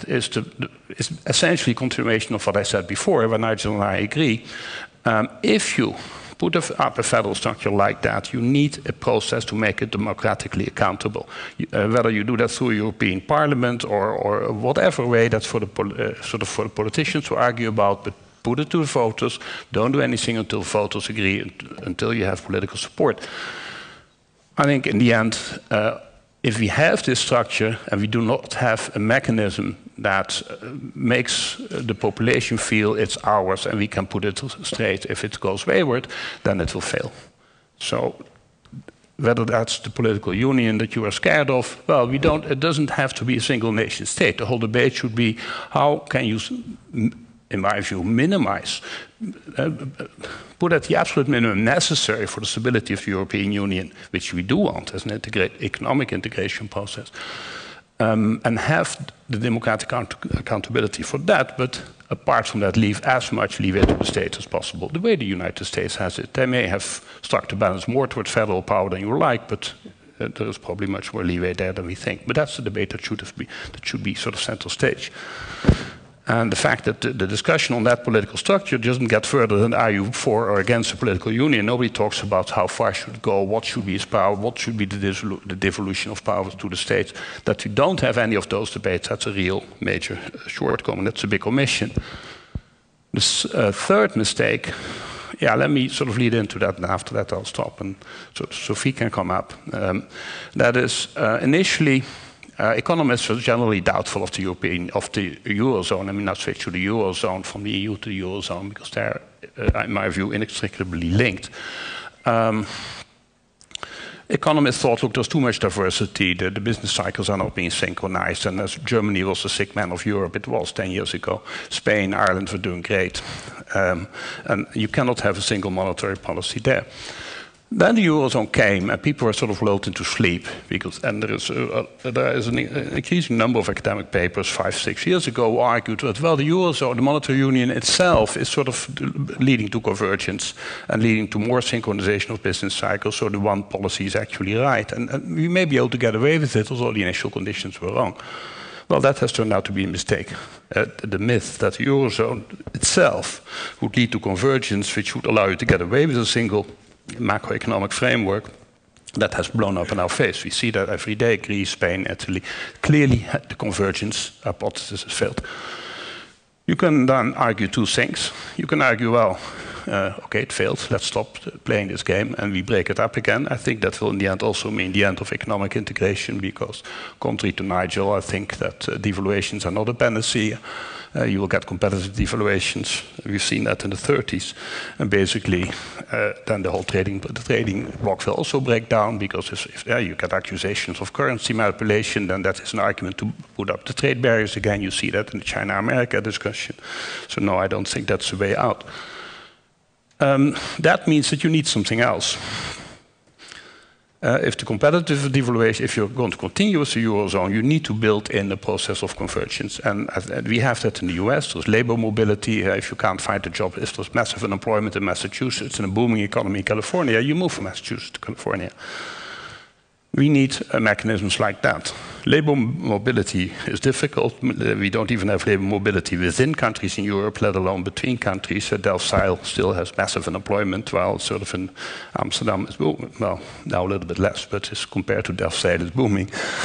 S5: is essentially continuation of what I said before, where Nigel and I agree. If you put up a federal structure like that, you need a process to make it democratically accountable. Whether you do that through European Parliament or whatever way, that's for the sort of for the politicians to argue about. But put it to the voters. Don't do anything until voters agree, until you have political support. I think in the end, if we have this structure and we do not have a mechanism that makes the population feel it's ours and we can put it straight if it goes wayward, then it will fail. So whether that's the political union that you are scared of, well, it doesn't have to be a single nation state. The whole debate should be, how can you, in my view, minimize, put at the absolute minimum necessary for the stability of the European Union, which we do want as an economic integration process, and have the democratic accountability for that, but apart from that, leave as much leeway to the states as possible. The way the United States has it, they may have struck the balance more towards federal power than you like, but there is probably much more leeway there than we think. But that's the debate that should be sort of center stage. And the fact that the discussion on that political structure doesn't get further than are you for or against a political union. Nobody talks about how far should it go, what should be its power, what should be the devolution of powers to the states. That we don't have any of those debates, that's a real major shortcoming. That's a big omission. The third mistake, yeah, let me sort of lead into that, and after that I'll stop, and so Sophie can come up. That is, initially, economists were generally doubtful of the Eurozone. I mean, not switch to the Eurozone from the EU to the Eurozone, because they're, in my view, inextricably linked. Economists thought, look, there's too much diversity, the business cycles are not being synchronized, and as Germany was the sick man of Europe, it was 10 years ago. Spain, Ireland were doing great. And you cannot have a single monetary policy there. Then the Eurozone came, and people were sort of lulled into sleep, and there is an increasing number of academic papers 5-6 years ago who argued that, well, the Eurozone, the monetary union itself, is sort of leading to convergence and leading to more synchronization of business cycles, so the one policy is actually right. And we may be able to get away with it, although the initial conditions were wrong. Well, that has turned out to be a mistake. The myth that the Eurozone itself would lead to convergence, which would allow you to get away with a single macroeconomic framework, that has blown up in our face. We see that every day. Greece, Spain, Italy. Clearly, the convergence hypothesis has failed. You can then argue two things. You can argue, well, okay, it failed. Let's stop playing this game and we break it up again. I think that will in the end also mean the end of economic integration, because contrary to Nigel, I think that devaluations are not a panacea. You will get competitive devaluations. We've seen that in the 30s. And basically, then the whole trading bloc will also break down, because if you get accusations of currency manipulation, then that is an argument to put up the trade barriers again. You see that in the China-America discussion. So no, I don't think that's the way out. That means that you need something else. If the competitive devaluation, if you're going to continue with the Eurozone, you need to build in a process of convergence. And we have that in the US. There's labor mobility. If you can't find a job, if there's massive unemployment in Massachusetts and a booming economy in California, you move from Massachusetts to California. We need mechanisms like that. Labor mobility is difficult. We don't even have labor mobility within countries in Europe, let alone between countries. Delfzijl still has massive unemployment, while sort of in Amsterdam is booming. Well, now a little bit less, but compared to Delfzijl, it's booming.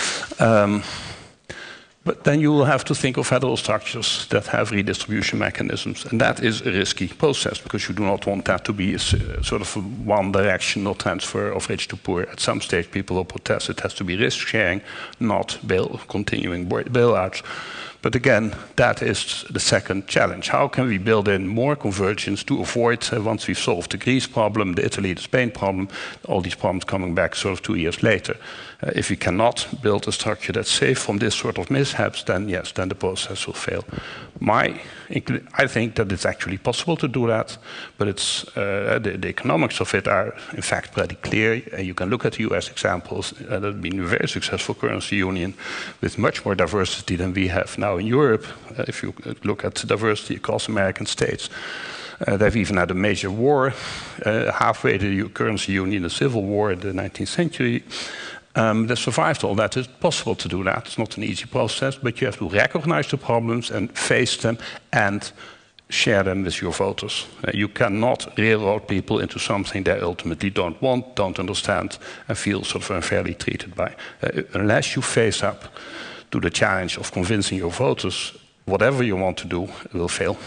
S5: But then you will have to think of federal structures that have redistribution mechanisms. And that is a risky process, because you do not want that to be a sort of a one-directional transfer of rich to poor. At some stage, people will protest. It has to be risk-sharing, not continuing bailouts. But again, that is the second challenge. How can we build in more convergence to avoid, once we've solved the Greece problem, the Italy, the Spain problem, all these problems coming back sort of 2 years later? If we cannot build a structure that's safe from this sort of mishaps, then yes, then the process will fail. I think that it's actually possible to do that, but it's, the economics of it are in fact pretty clear. You can look at the US examples that have been a very successful currency union with much more diversity than we have now in Europe. If you look at the diversity across American states, they've even had a major war, halfway to the currency union, a civil war in the 19th century. They survived all that. It's possible to do that. It's not an easy process, but you have to recognize the problems and face them and share them with your voters. You cannot railroad people into something they ultimately don't want, don't understand, and feel sort of unfairly treated by. Unless you face up to the challenge of convincing your voters, whatever you want to do will fail.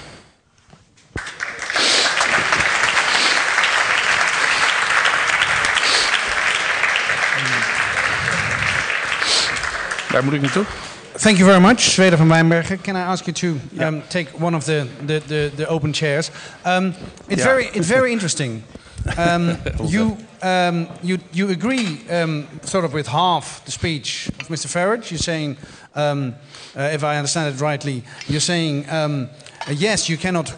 S5: Waar moet ik naartoe?
S1: Thank you very much, Zweder van Wijnbergen. Can I ask you to take one of the open chairs? It's very interesting. You agree sort of with half the speech of Mr. Farage. You're saying, if I understand it rightly, you're saying yes, you cannot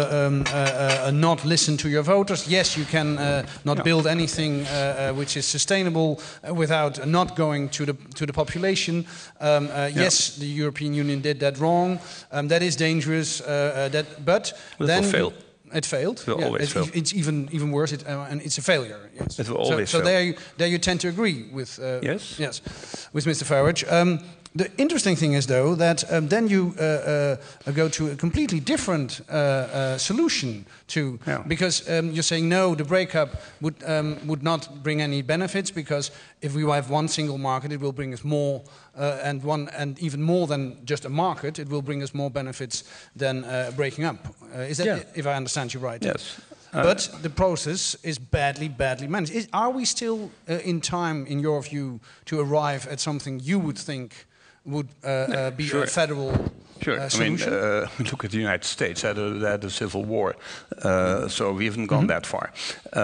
S1: not listen to your voters. Yes, you can not build anything which is sustainable without not going to the population. Yes, the European Union did that wrong. That is dangerous. But then
S5: fail.
S1: It failed.
S5: It will always fail.
S1: It's even worse. And it's a failure. Yes.
S5: It will always fail.
S1: So there you tend to agree with with Mr. Farage. The interesting thing is, though, that then you go to a completely different solution to, because you're saying no, the breakup would not bring any benefits, because if we have one single market, it will bring us more, and even more than just a market, it will bring us more benefits than breaking up. Is that, if I understand you right?
S5: Yes.
S1: But the process is badly managed. Are we still in time, in your view, to arrive at something you would think would be a federal solution?
S5: I mean, look at the United States. They had a civil war, so we haven't gone that far.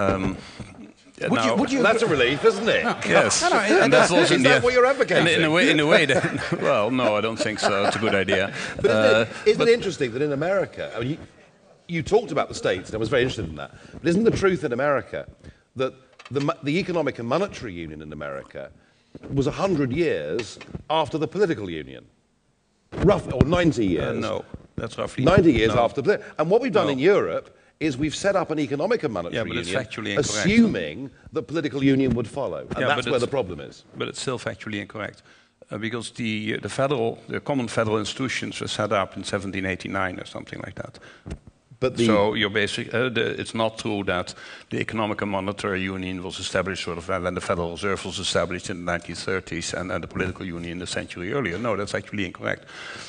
S1: Would you
S3: that's a relief, isn't it?
S5: Yes,
S1: and
S5: that's also
S3: is that what you're advocating?
S5: In a way that, well, no, I don't think so. It's a good idea.
S3: But isn't it interesting that in America, I mean, you talked about the States, and I was very interested in that, but isn't the truth in America that the economic and monetary union in America was 100 years after the political union? Roughly, or 90 years.
S5: No, that's roughly
S3: 90 years after. And what we've done in Europe is we've set up an economic and monetary union, assuming that political union would follow. And that's where the problem is.
S5: But it's still factually incorrect. Because the common federal institutions were set up in 1789 or something like that. So you're it's not true that the economic and monetary union was established sort of when the Federal Reserve was established in the 1930s and the political union a century earlier. No, that's actually incorrect.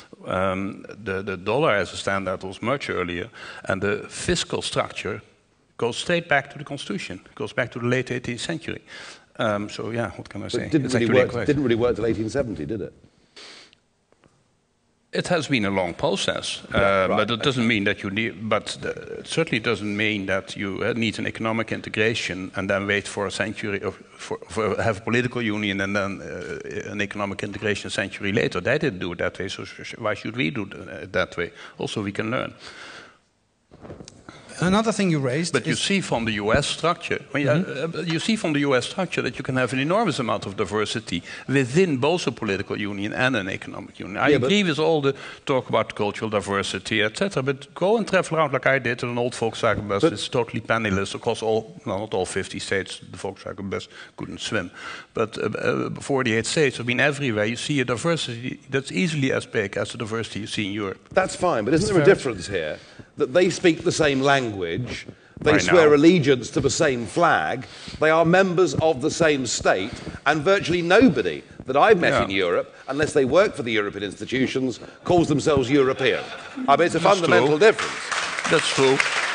S5: The dollar as a standard was much earlier, and the fiscal structure goes straight back to the Constitution. It goes back to the late 18th century. So yeah, what can I say?
S3: It didn't really work till 1870, did it?
S5: It has been a long process, but it doesn't mean that you need. But it certainly doesn't mean that you need an economic integration and then wait for a century, or have a political union and then an economic integration a century later. They didn't do it that way, so why should we do it that way? Also, we can learn.
S1: Another thing you raised,
S5: but you see from the U.S. structure, you see from the U.S. structure that you can have an enormous amount of diversity within both a political union and an economic union. I agree with all the talk about cultural diversity, etc. But go and travel around like I did in an old Volkswagen bus. It's totally penniless across all, no, not all 50 states. The Volkswagen bus couldn't swim, but 48 states. I mean, everywhere you see a diversity that's easily as big as the diversity you see in Europe.
S3: That's fine, but isn't there a difference here? That they speak the same language, they swear allegiance to the same flag, they are members of the same state, and virtually nobody that I've met in Europe, unless they work for the European institutions, calls themselves European. I mean, it's a fundamental difference.
S5: That's true.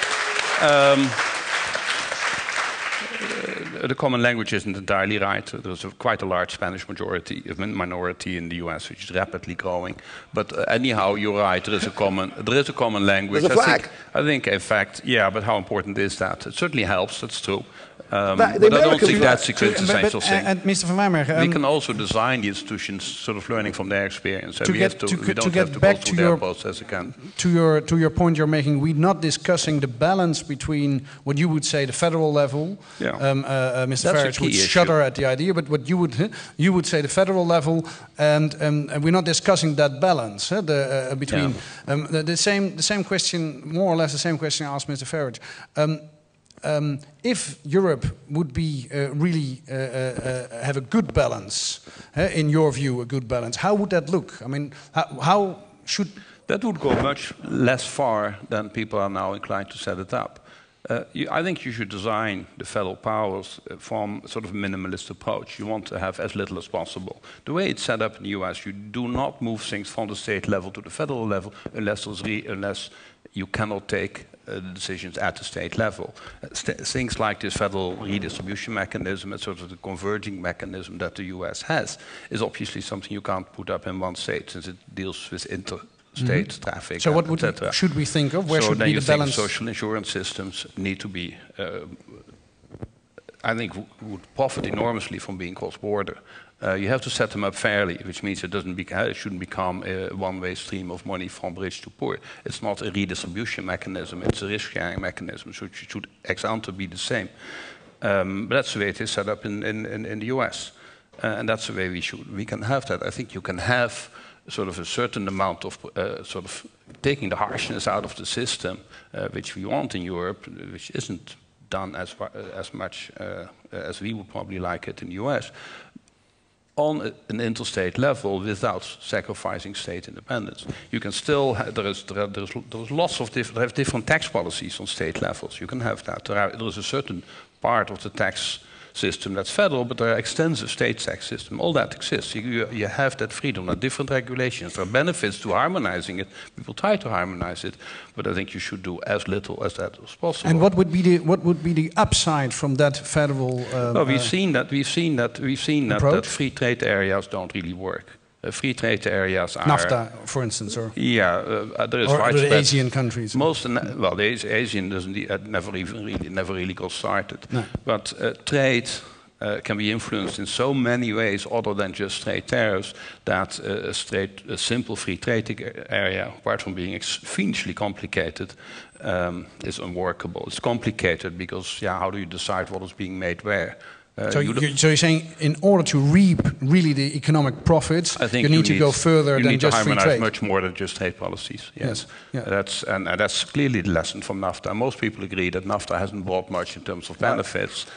S5: The common language isn't entirely right. There's quite a large Spanish minority in the US, which is rapidly growing. But anyhow, you're right. There is a common language.
S3: There's a flag.
S5: I think, in fact, yeah. But how important is that? It certainly helps. That's true. But I don't think that's the quintessential thing.
S1: And Mr. Van Wijmeren,
S5: we can also design the institutions sort of learning from their experience. And we don't have to
S1: back
S5: go
S1: to
S5: through their process again.
S1: To your point you're making, we're not discussing the balance between what you would say the federal level. Mr. Farage would shudder at the idea, but what you would say the federal level, and we're not discussing that balance between the same question, more or less the same question I asked Mr. Farage. If Europe would be really have a good balance, in your view, a good balance, how would that look? I mean, how should...
S5: That would go much less far than people are now inclined to set it up. I think you should design the federal powers from sort of a minimalist approach. You want to have as little as possible. The way it's set up in the US, you do not move things from the state level to the federal level unless you cannot take the decisions at the state level. Things like this federal redistribution mechanism and sort of the converging mechanism that the US has is obviously something you can't put up in one state since it deals with interstate traffic.
S1: So what should we think of? Where should be the balance?
S5: Social insurance systems need to be, I think, would profit enormously from being cross-border. You have to set them up fairly, which means it shouldn't become a one-way stream of money from rich to poor. It's not a redistribution mechanism, it's a risk-sharing mechanism, so it should ex ante be the same. But that's the way it is set up in the US. And that's the way we can have that. I think you can have sort of a certain amount of sort of taking the harshness out of the system, which we want in Europe, which isn't done as much as we would probably like it in the US, on an interstate level without sacrificing state independence. You can still there's lots of different tax policies on state levels. You can have that. There is a certain part of the tax system that's federal, but there are extensive state tax system. All that exists. You have that freedom. There are different regulations. There are benefits to harmonizing it. People try to harmonize it, but I think you should do as little as that as possible.
S1: And what would be the upside from that federal?
S5: Well, we've seen that free trade areas don't really work. Free trade areas are
S1: NAFTA, for instance, or
S5: there is
S1: or the Asian countries.
S5: The Asian never really got started. No. But trade can be influenced in so many ways other than just trade tariffs that a simple free trade area, apart from being fiendishly complicated, is unworkable. It's complicated because how do you decide what is being made where?
S1: So you're saying in order to reap really the economic profits, you need to go further than just free trade. You need to harmonize
S5: much more than just trade policies. Yes. That's clearly the lesson from NAFTA. Most people agree that NAFTA hasn't brought much in terms of benefits.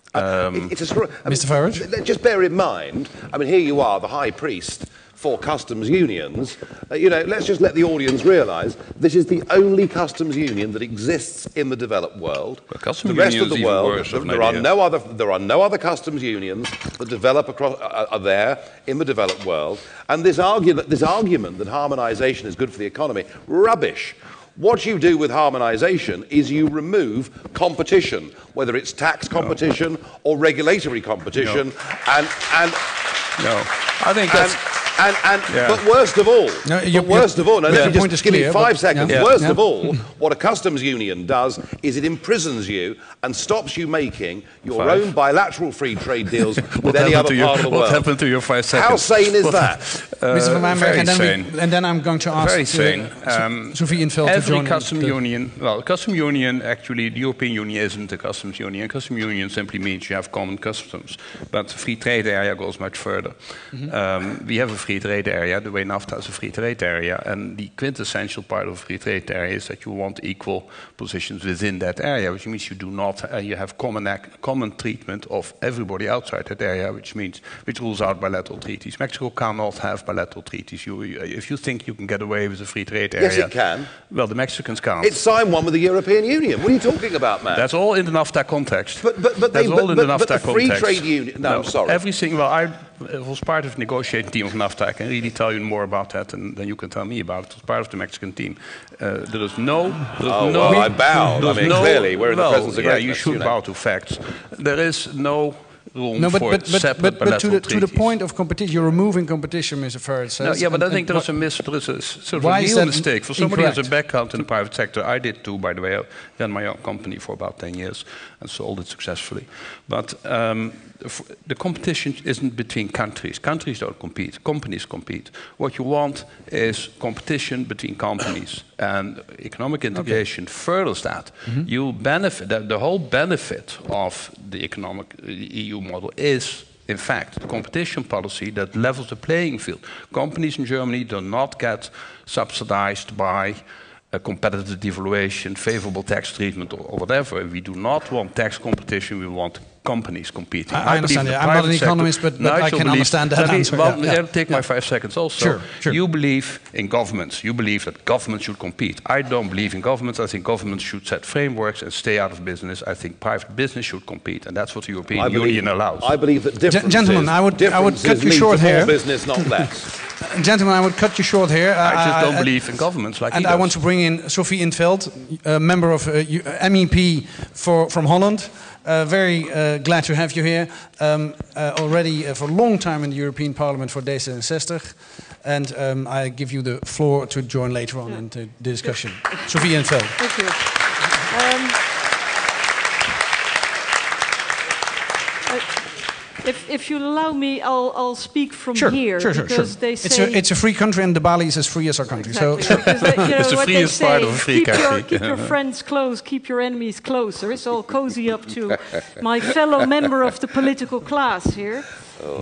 S1: Mr. Farage?
S3: Just bear in mind, I mean, here you are, the high priest for customs unions. Let's just let the audience realise this is the only customs union that exists in the developed world. The rest of the world, there are no other customs unions that develop are there in the developed world. And this argument that harmonisation is good for the economy, rubbish. What you do with harmonisation is you remove competition, whether it's tax competition or regulatory competition,
S5: I think that's...
S3: But worst of all, now let me
S1: point is
S3: just give me
S1: clear,
S3: 5
S1: but-
S3: seconds.
S1: yeah.
S3: Worst
S1: Yeah.
S3: of all, what a customs union does is it imprisons you and stops you making your own bilateral free trade deals with any other part of the world.
S5: What happened to your 5 seconds?
S3: How sane is that?
S1: Mr. Van Wijnberg,
S5: very
S1: and then,
S5: sane.
S1: and then I'm going to ask
S5: Very sane.
S1: Sophie Infeld to
S5: Every
S1: join
S5: custom
S1: the-
S5: union, well, custom union, actually, the European Union isn't a customs union. Custom union simply means you have common customs. But free trade area goes much further. We have a free trade area. The way NAFTA is a free trade area. And the quintessential part of a free trade area is that you want equal positions within that area, which means you do not, you have common treatment of everybody outside that area, which rules out bilateral treaties. Mexico cannot have bilateral treaties. If you think you can get away with a free trade area...
S3: Yes, it can.
S5: Well, the Mexicans can't.
S3: It's signed one with the European Union. What are you talking about, man?
S5: That's all in the NAFTA context.
S3: But the free trade union... No, I'm sorry.
S5: Everything... Well, I was part of the negotiating team of NAFTA. I can really tell you more about that than you can tell me about it. I was part of the Mexican team. There is no...
S3: Well, I bowed. I mean, clearly, we're in the presence of greatness.
S5: Yeah, you should bow to facts. There is no...
S1: No, but to the point of competition, you're removing competition, Mr. Farage says.
S5: No, yeah, but I think there is a sort of a real mistake. For somebody who has a background in the private sector, I did too, by the way. I ran my own company for about 10 years and sold it successfully. But the competition isn't between countries. Countries don't compete. Companies compete. What you want is competition between companies. And economic integration furthers that. You benefit, the whole benefit of the economic EU model is, in fact, the competition policy that levels the playing field. Companies in Germany do not get subsidized by a competitive devaluation, favorable tax treatment, or whatever. We do not want tax competition, we want companies competing.
S1: I understand. I'm not an economist, but I can understand that answer.
S5: Well, take my 5 seconds also.
S1: Sure.
S5: You believe in governments. You believe that governments should compete. I don't believe in governments. I think governments should set frameworks and stay out of business. I think private business should compete, and that's what the European Union allows.
S3: I believe that differences...
S1: Gentlemen, I would cut you short here.
S3: Business, not less.
S1: Gentlemen, I would cut you short here.
S5: I just don't believe in governments like he does.
S1: I want to bring in Sophie Infeld, a member of MEP from Holland. Very glad to have you here. Already for a long time in the European Parliament for D66. And I give you the floor to join later on in the discussion. Sophie Infeld.
S6: Thank you. If you'll allow me, I'll speak from here.
S1: Sure.
S6: They say
S1: it's a free country, and the Bali is as free as our country.
S6: Exactly.
S1: So
S5: it's the freest part of a free country.
S6: Keep your friends close, keep your enemies closer. It's all cozy up to my fellow member of the political class here.
S3: I'll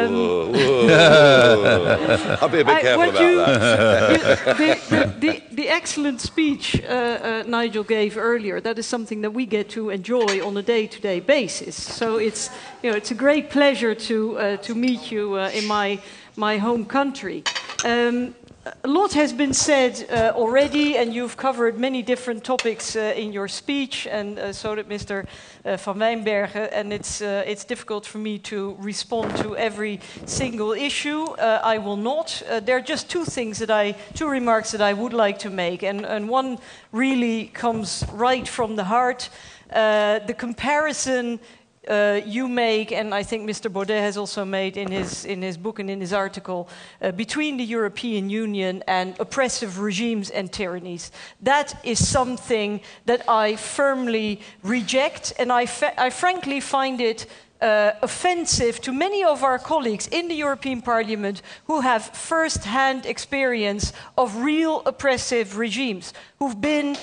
S3: be a bit careful about that.
S6: The excellent speech Nigel gave earlier, that is something that we get to enjoy on a day-to-day basis. So it's a great pleasure to meet you in my home country. A lot has been said already, and you've covered many different topics in your speech, and so did Mr. Van Wijnbergen. And it's difficult for me to respond to every single issue. I will not. There are just two remarks that I would like to make, and one really comes right from the heart. The comparison you make, and I think Mr. Baudet has also made in his book and in his article, between the European Union and oppressive regimes and tyrannies. That is something that I firmly reject, and I frankly find it offensive to many of our colleagues in the European Parliament who have first-hand experience of real oppressive regimes, who've been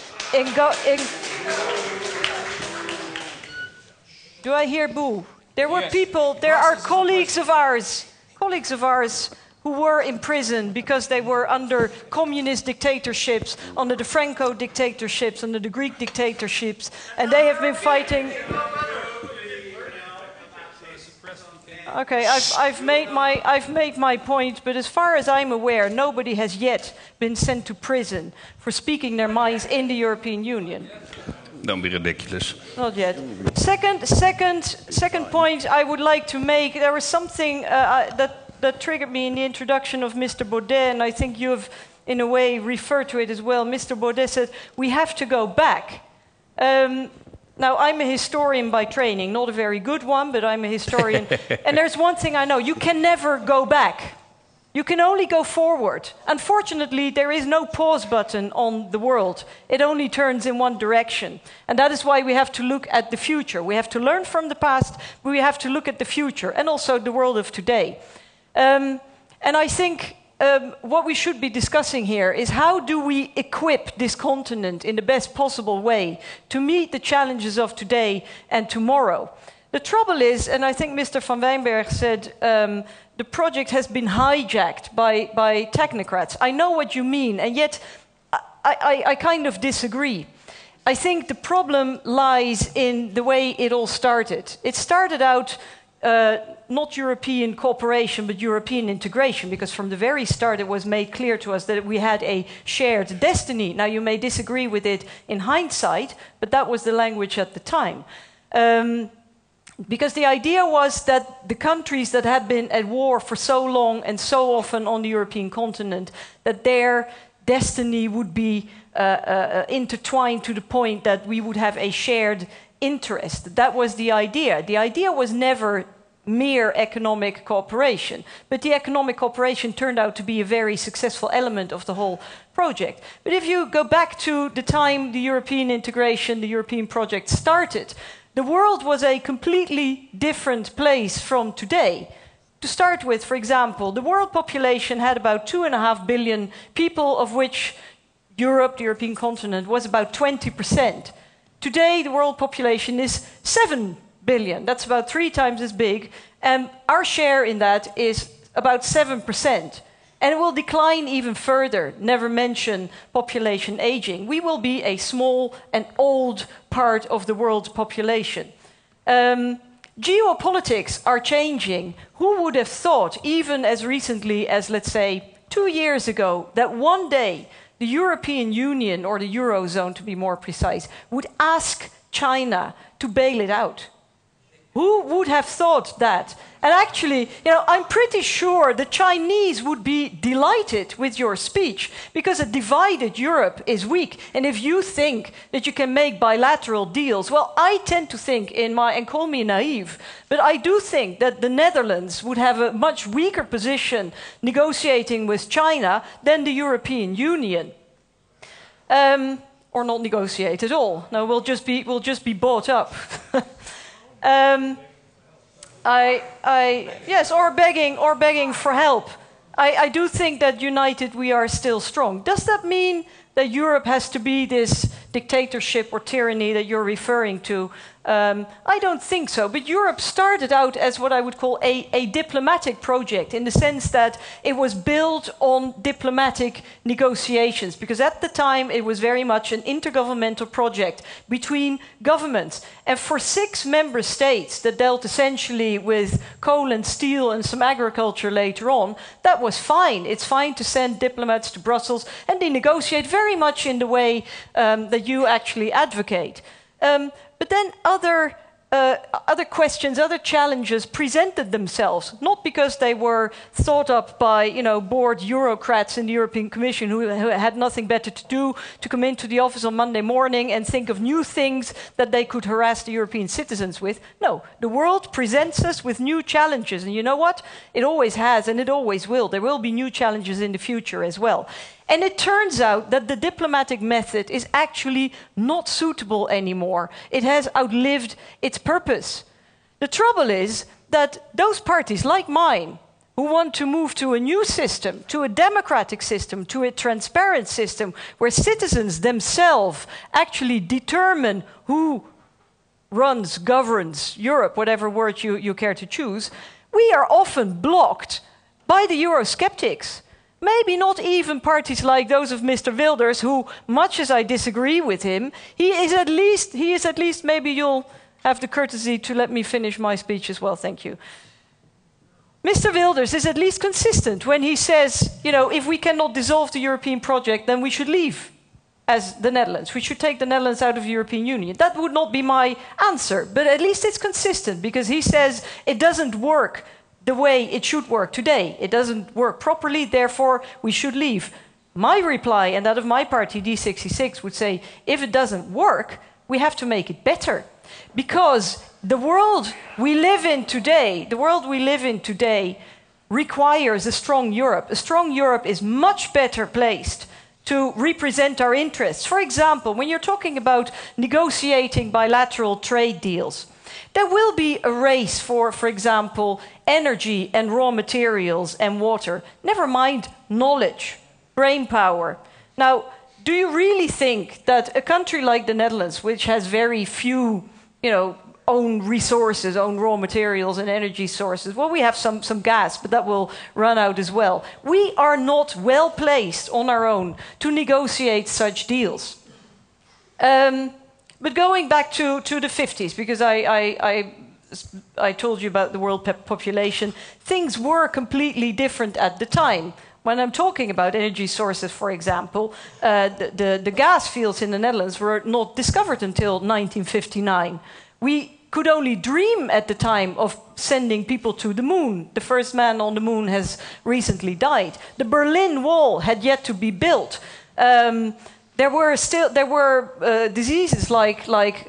S6: Do I hear boo? There were people, there are colleagues of ours who were in prison because they were under communist dictatorships, under the Franco dictatorships, under the Greek dictatorships, and they have been fighting. Okay, I've made my point, but as far as I'm aware, nobody has yet been sent to prison for speaking their minds in the European Union.
S5: Don't be ridiculous.
S6: Not yet. Second point I would like to make. There was something that triggered me in the introduction of Mr. Baudet, and I think you have, in a way, referred to it as well. Mr. Baudet said, we have to go back. Now, I'm a historian by training, not a very good one, but I'm a historian. And there's one thing I know, you can never go back. You can only go forward. Unfortunately, there is no pause button on the world. It only turns in one direction. And that is why we have to look at the future. We have to learn from the past, but we have to look at the future and also the world of today. And I think what we should be discussing here is how do we equip this continent in the best possible way to meet the challenges of today and tomorrow. The trouble is, and I think Mr. van Wijnberg said, the project has been hijacked by technocrats. I know what you mean, and yet I kind of disagree. I think the problem lies in the way it all started. It started out not European cooperation, but European integration, because from the very start it was made clear to us that we had a shared destiny. Now, you may disagree with it in hindsight, but that was the language at the time. Because the idea was that the countries that had been at war for so long and so often on the European continent, that their destiny would be intertwined to the point that we would have a shared interest. That was the idea. The idea was never mere economic cooperation, but the economic cooperation turned out to be a very successful element of the whole project. But if you go back to the time the European integration, the European project started, the world was a completely different place from today. To start with, for example, the world population had about 2.5 billion people, of which Europe, the European continent, was about 20%. Today, the world population is 7 billion. That's about 3 times as big, and our share in that is about 7%. And it will decline even further, never mention population aging. We will be a small and old part of the world's population. Geopolitics are changing. Who would have thought, even as recently as, let's say, 2 years ago, that one day the European Union, or the Eurozone to be more precise, would ask China to bail it out? Who would have thought that? And actually, you know, I'm pretty sure the Chinese would be delighted with your speech, because a divided Europe is weak. And if you think that you can make bilateral deals, well, I tend to think and call me naive, but I do think that the Netherlands would have a much weaker position negotiating with China than the European Union. Or not negotiate at all. No, we'll just be bought up. Yes, or begging for help. I do think that united we are still strong. Does that mean that Europe has to be this dictatorship or tyranny that you're referring to? I don't think so. But Europe started out as what I would call a diplomatic project, in the sense that it was built on diplomatic negotiations, because at the time it was very much an intergovernmental project between governments. And for 6 member states that dealt essentially with coal and steel and some agriculture later on, that was fine. It's fine to send diplomats to Brussels and they negotiate very much in the way that you actually advocate. But then other questions, other challenges presented themselves, not because they were thought up by, you know, bored Eurocrats in the European Commission who had nothing better to do to come into the office on Monday morning and think of new things that they could harass the European citizens with. No, the world presents us with new challenges, and you know what? It always has, and it always will. There will be new challenges in the future as well. And it turns out that the diplomatic method is actually not suitable anymore. It has outlived its purpose. The trouble is that those parties like mine, who want to move to a new system, to a democratic system, to a transparent system, where citizens themselves actually determine who governs Europe, whatever word you care to choose, we are often blocked by the Eurosceptics. Maybe not even parties like those of Mr. Wilders, who, much as I disagree with him, he is at least, maybe you'll have the courtesy to let me finish my speech as well, thank you. Mr. Wilders is at least consistent when he says, you know, if we cannot dissolve the European project, then we should leave as the Netherlands. We should take the Netherlands out of the European Union. That would not be my answer, but at least it's consistent, because he says it doesn't work the way it should work today. It doesn't work properly, therefore we should leave. My reply, and that of my party, D66, would say, if it doesn't work, we have to make it better. Because the world we live in today, requires a strong Europe. A strong Europe is much better placed to represent our interests. For example, when you're talking about negotiating bilateral trade deals, there will be a race for example, energy and raw materials and water. Never mind knowledge, brain power. Now, do you really think that a country like the Netherlands, which has very few, own resources, own raw materials and energy sources. Well, we have some gas, but that will run out as well. We are not well placed on our own to negotiate such deals. But going back to the 50s, because I told you about the world population, things were completely different at the time. When I'm talking about energy sources, for example, the gas fields in the Netherlands were not discovered until 1959. We could only dream at the time of sending people to the moon. The first man on the moon has recently died. The Berlin Wall had yet to be built. There were diseases like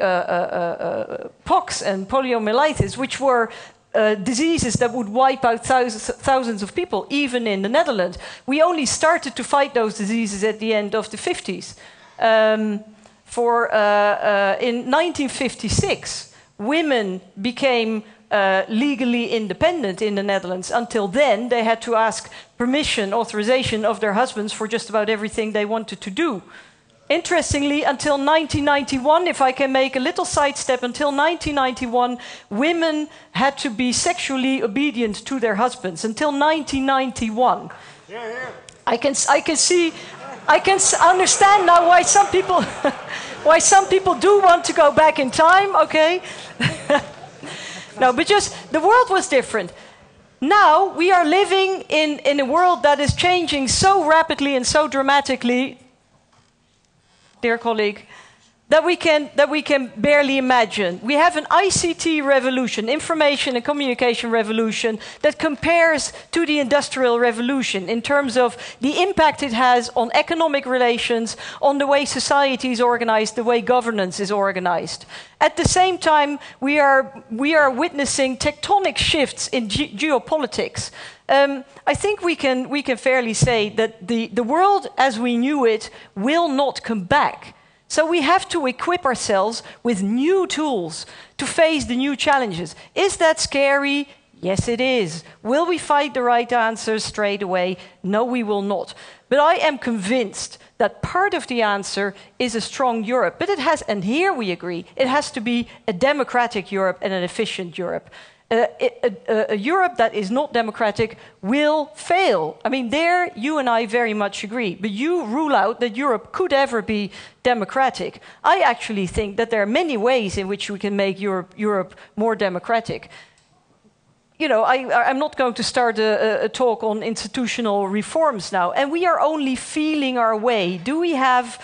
S6: pox and poliomyelitis, which were diseases that would wipe out thousands of people, even in the Netherlands. We only started to fight those diseases at the end of the 50s. In 1956, women became legally independent in the Netherlands. Until then, they had to ask permission, authorization of their husbands for just about everything they wanted to do. Interestingly, until 1991, if I can make a little sidestep, until 1991, women had to be sexually obedient to their husbands. Until 1991. I can understand now why some people, why some people do want to go back in time. Okay. No, but just the world was different. Now we are living in a world that is changing so rapidly and so dramatically, dear colleague, that we can barely imagine. We have an ICT revolution, information and communication revolution, that compares to the Industrial Revolution in terms of the impact it has on economic relations, on the way society is organized, the way governance is organized. At the same time, we are witnessing tectonic shifts in geopolitics. I think we can fairly say that the world as we knew it will not come back. So we have to equip ourselves with new tools to face the new challenges. Is that scary? Yes, it is. Will we find the right answers straight away? No, we will not. But I am convinced that part of the answer is a strong Europe. But it has, and here we agree, it has to be a democratic Europe and an efficient Europe. A Europe that is not democratic will fail. I mean, there you and I very much agree. But you rule out that Europe could ever be democratic. I actually think that there are many ways in which we can make Europe more democratic. I'm not going to start a talk on institutional reforms now, and we are only feeling our way. Do we have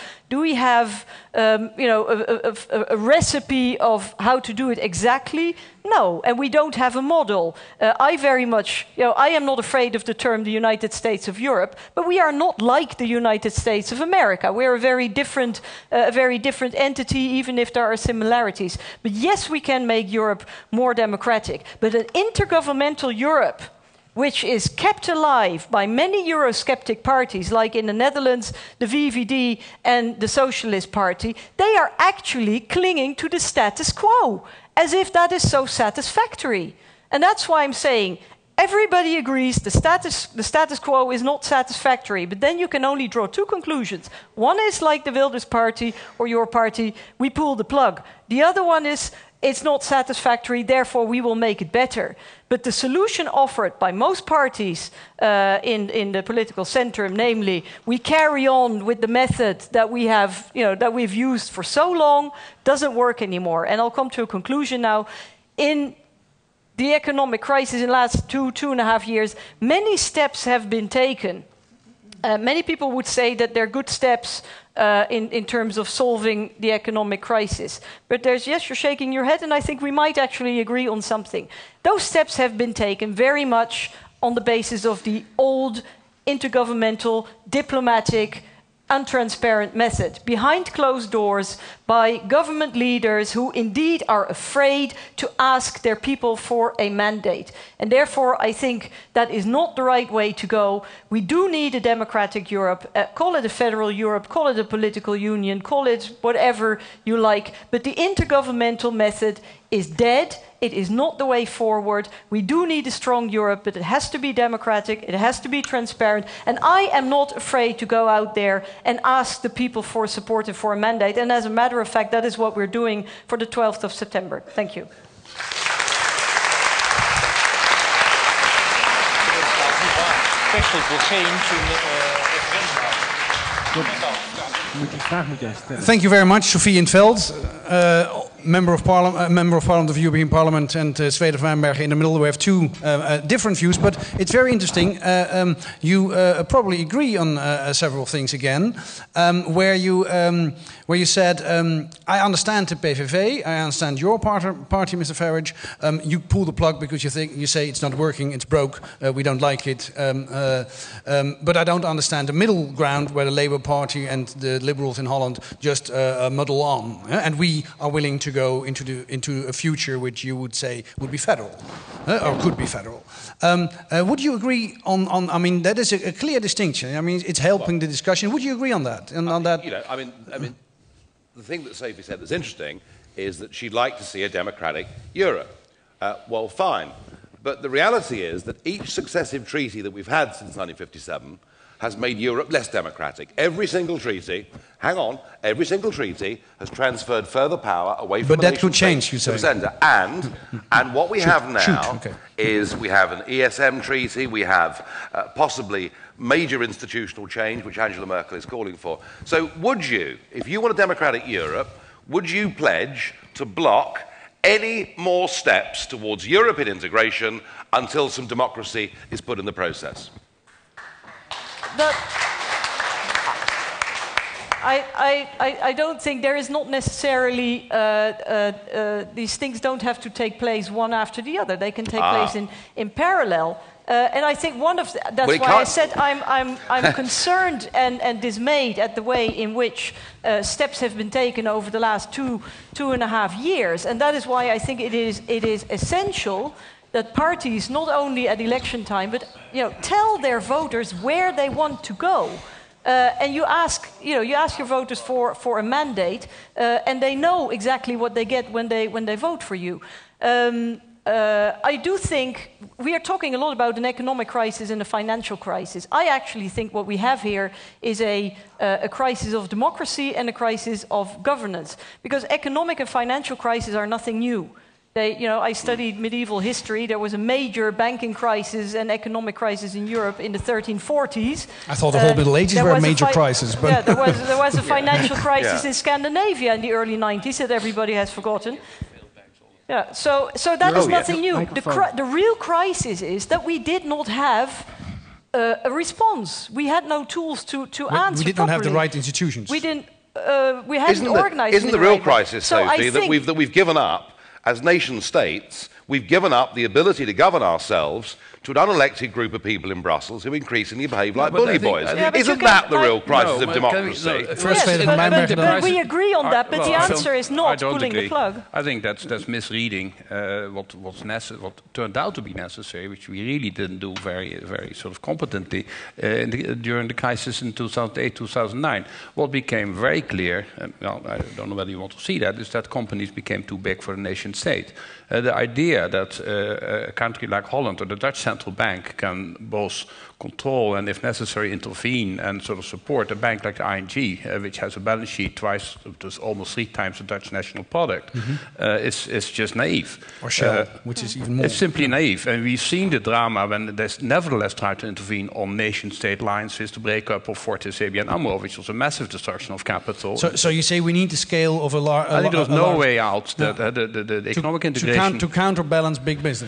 S6: a recipe of how to do it exactly? No, and we don't have a model. I very much, I am not afraid of the term the United States of Europe, but we are not like the United States of America. We are a very different entity, even if there are similarities. But yes, we can make Europe more democratic. But an intergovernmental Europe, which is kept alive by many Eurosceptic parties, like in the Netherlands, the VVD and the Socialist Party, they are actually clinging to the status quo, as if that is so satisfactory. And that's why I'm saying, everybody agrees the status quo is not satisfactory, but then you can only draw two conclusions. One is like the Wilders party or your party, we pull the plug. The other one is, it's not satisfactory, therefore we will make it better. But the solution offered by most parties in the political center, namely, we carry on with the method that we have, that we've used for so long, doesn't work anymore. And I'll come to a conclusion now. In the economic crisis in the last 2.5 years, many steps have been taken. Many people would say that they're good steps in terms of solving the economic crisis. But yes, you're shaking your head, and I think we might actually agree on something. Those steps have been taken very much on the basis of the old intergovernmental, diplomatic, untransparent method, behind closed doors, by government leaders who indeed are afraid to ask their people for a mandate. And therefore, I think that is not the right way to go. We do need a democratic Europe. Call it a federal Europe, call it a political union, call it whatever you like. But the intergovernmental method is dead. It is not the way forward. We do need a strong Europe, but it has to be democratic, it has to be transparent. And I am not afraid to go out there and ask the people for support and for a mandate. And as a matter of fact, that is what we're doing for the 12th of September. Thank you.
S1: Thank you very much, Sophie in 't Veld, Member of Parliament of the European Parliament, and Zweden van Wijnbergen in the middle. We have two different views, but it's very interesting. You probably agree on several things again, where you said, I understand the PVV, I understand your party, Mr. Farage. You pull the plug because you say it's not working, it's broke, we don't like it. But I don't understand the middle ground where the Labour Party and the Liberals in Holland just muddle on, and we are willing to go into a future which you would say would be federal, or could be federal. Would you agree on? I mean, that is a clear distinction. I mean, it's helping the discussion. Would you agree on that? And on that,
S3: you know, I mean, the thing that Sophie said that's interesting is that she'd like to see a democratic Europe. Well, fine, but the reality is that each successive treaty that we've had since 1957 has made Europe less democratic. Every single treaty, hang on, every single treaty has transferred further power away from the
S1: But that could change, you say.
S3: And what we have now is we have an ESM treaty, we have possibly major institutional change, which Angela Merkel is calling for. So would you, if you want a democratic Europe, would you pledge to block any more steps towards European integration until some democracy is put in the process?
S6: I don't think there is not necessarily these things don't have to take place one after the other. They can take place in parallel. And I think that's why I said I'm concerned and dismayed at the way in which steps have been taken over the last two and a half years. And that is why I think it is essential that parties, not only at election time, but tell their voters where they want to go. And you ask your voters for a mandate, and they know exactly what they get when they vote for you. I do think we are talking a lot about an economic crisis and a financial crisis. I actually think what we have here is a crisis of democracy and a crisis of governance, because economic and financial crises are nothing new. I studied medieval history. There was a major banking crisis and economic crisis in Europe in the 1340s.
S1: I thought the whole Middle Ages were a major crisis. But
S6: yeah, there was a financial crisis in Scandinavia in the early 90s that everybody has forgotten. Yeah, so that is nothing new. The real crisis is that we did not have a response. We had no tools to answer.
S1: We did not have the right institutions.
S6: We didn't. We hadn't organized.
S3: Isn't the real crisis, Sophie, that we've given up? As nation states, we've given up the ability to govern ourselves to an unelected group of people in Brussels who increasingly behave like bully boys. Isn't that the real crisis of democracy?
S6: But we agree on that, but the answer is not pulling the plug.
S5: I think that's misreading what turned out to be necessary, which we really didn't do very sort of competently during the crisis in 2008, 2009. What became very clear, I don't know whether you want to see that, is that companies became too big for the nation state. The idea that a country like Holland or the Dutch central bank can both control and, if necessary, intervene and sort of support a bank like the ING, which has a balance sheet almost 3 times the Dutch national product, is just naive.
S1: Or Shell, which is even more.
S5: It's simply naive. And we've seen the drama when they nevertheless tried to intervene on nation-state lines with the breakup of Fortis, ABN AMRO, which was a massive destruction of capital.
S1: So you say we need the scale of
S5: I think there's no way out. The economic integration...
S1: To counterbalance big business.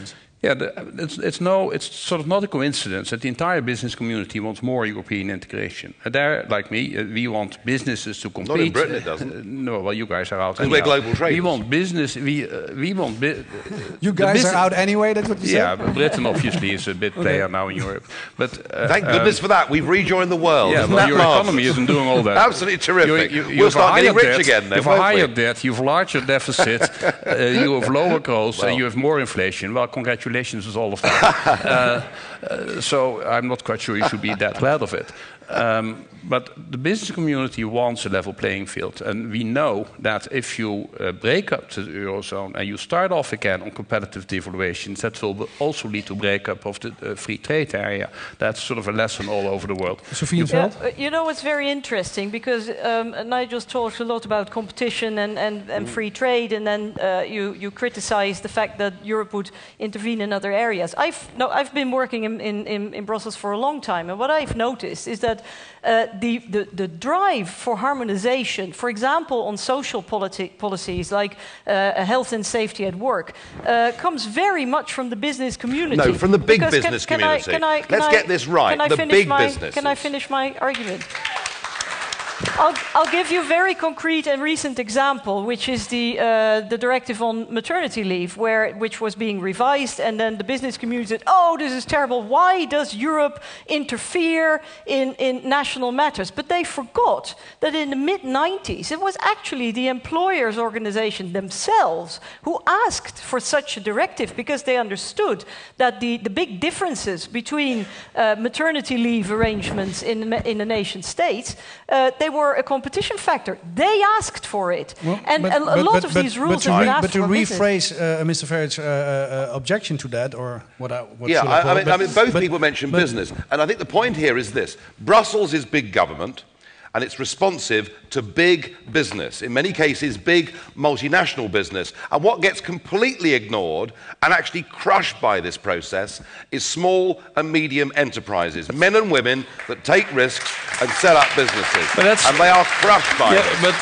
S5: Yeah, it's sort of not a coincidence that the entire business community wants more European integration. There, like me, we want businesses to compete.
S3: Not in Britain, it doesn't.
S5: No, well, you guys are out.
S3: Because we're global traders.
S5: We want business. We want.
S1: You guys are out anyway. That's what you said.
S5: Yeah, but Britain obviously is a big player now in Europe. But
S3: thank goodness for that. We've rejoined the world.
S5: Yeah,
S3: Isn't
S5: well,
S3: that
S5: your
S3: marvelous?
S5: economy isn't doing all that.
S3: Absolutely terrific.
S5: We'll
S3: start getting rich again then,
S5: You've
S3: won't we?
S5: higher debt, you've larger deficit, you have lower growth, and you have more inflation. Well, congratulations with all of that. So I'm not quite sure you should be that glad of it. But the business community wants a level playing field. And we know that if you break up the Eurozone and you start off again on competitive devaluations, that will also lead to breakup of the free trade area. That's sort of a lesson all over the world.
S1: Sophie in Veld?
S6: You know, it's very interesting because Nigel's talked a lot about competition and free trade, and then you criticize the fact that Europe would intervene in other areas. I've been working in Brussels for a long time, and what I've noticed is that the drive for harmonization, for example, on social policies like health and safety at work, comes very much from the business community.
S3: No, from the big business community. Let's get this right. The big businesses.
S6: Can I finish my argument? I'll give you a very concrete and recent example, which is the directive on maternity leave, which was being revised, and then the business community said, "Oh, this is terrible. Why does Europe interfere in national matters?" But they forgot that in the mid-90s, it was actually the employers' organization themselves who asked for such a directive because they understood that the big differences between maternity leave arrangements in the nation states, they were a competition factor. They asked for it. Well, and a lot of these rules have been asked for.
S1: But to rephrase Mr. Farage's objection to that, or what
S3: yeah, I mean, both people mentioned business. And I think the point here is this. Brussels is big government, and it's responsive to big business, in many cases big multinational business. And what gets completely ignored and actually crushed by this process is small and medium enterprises, men and women that take risks and set up businesses. And they are crushed by this.
S5: But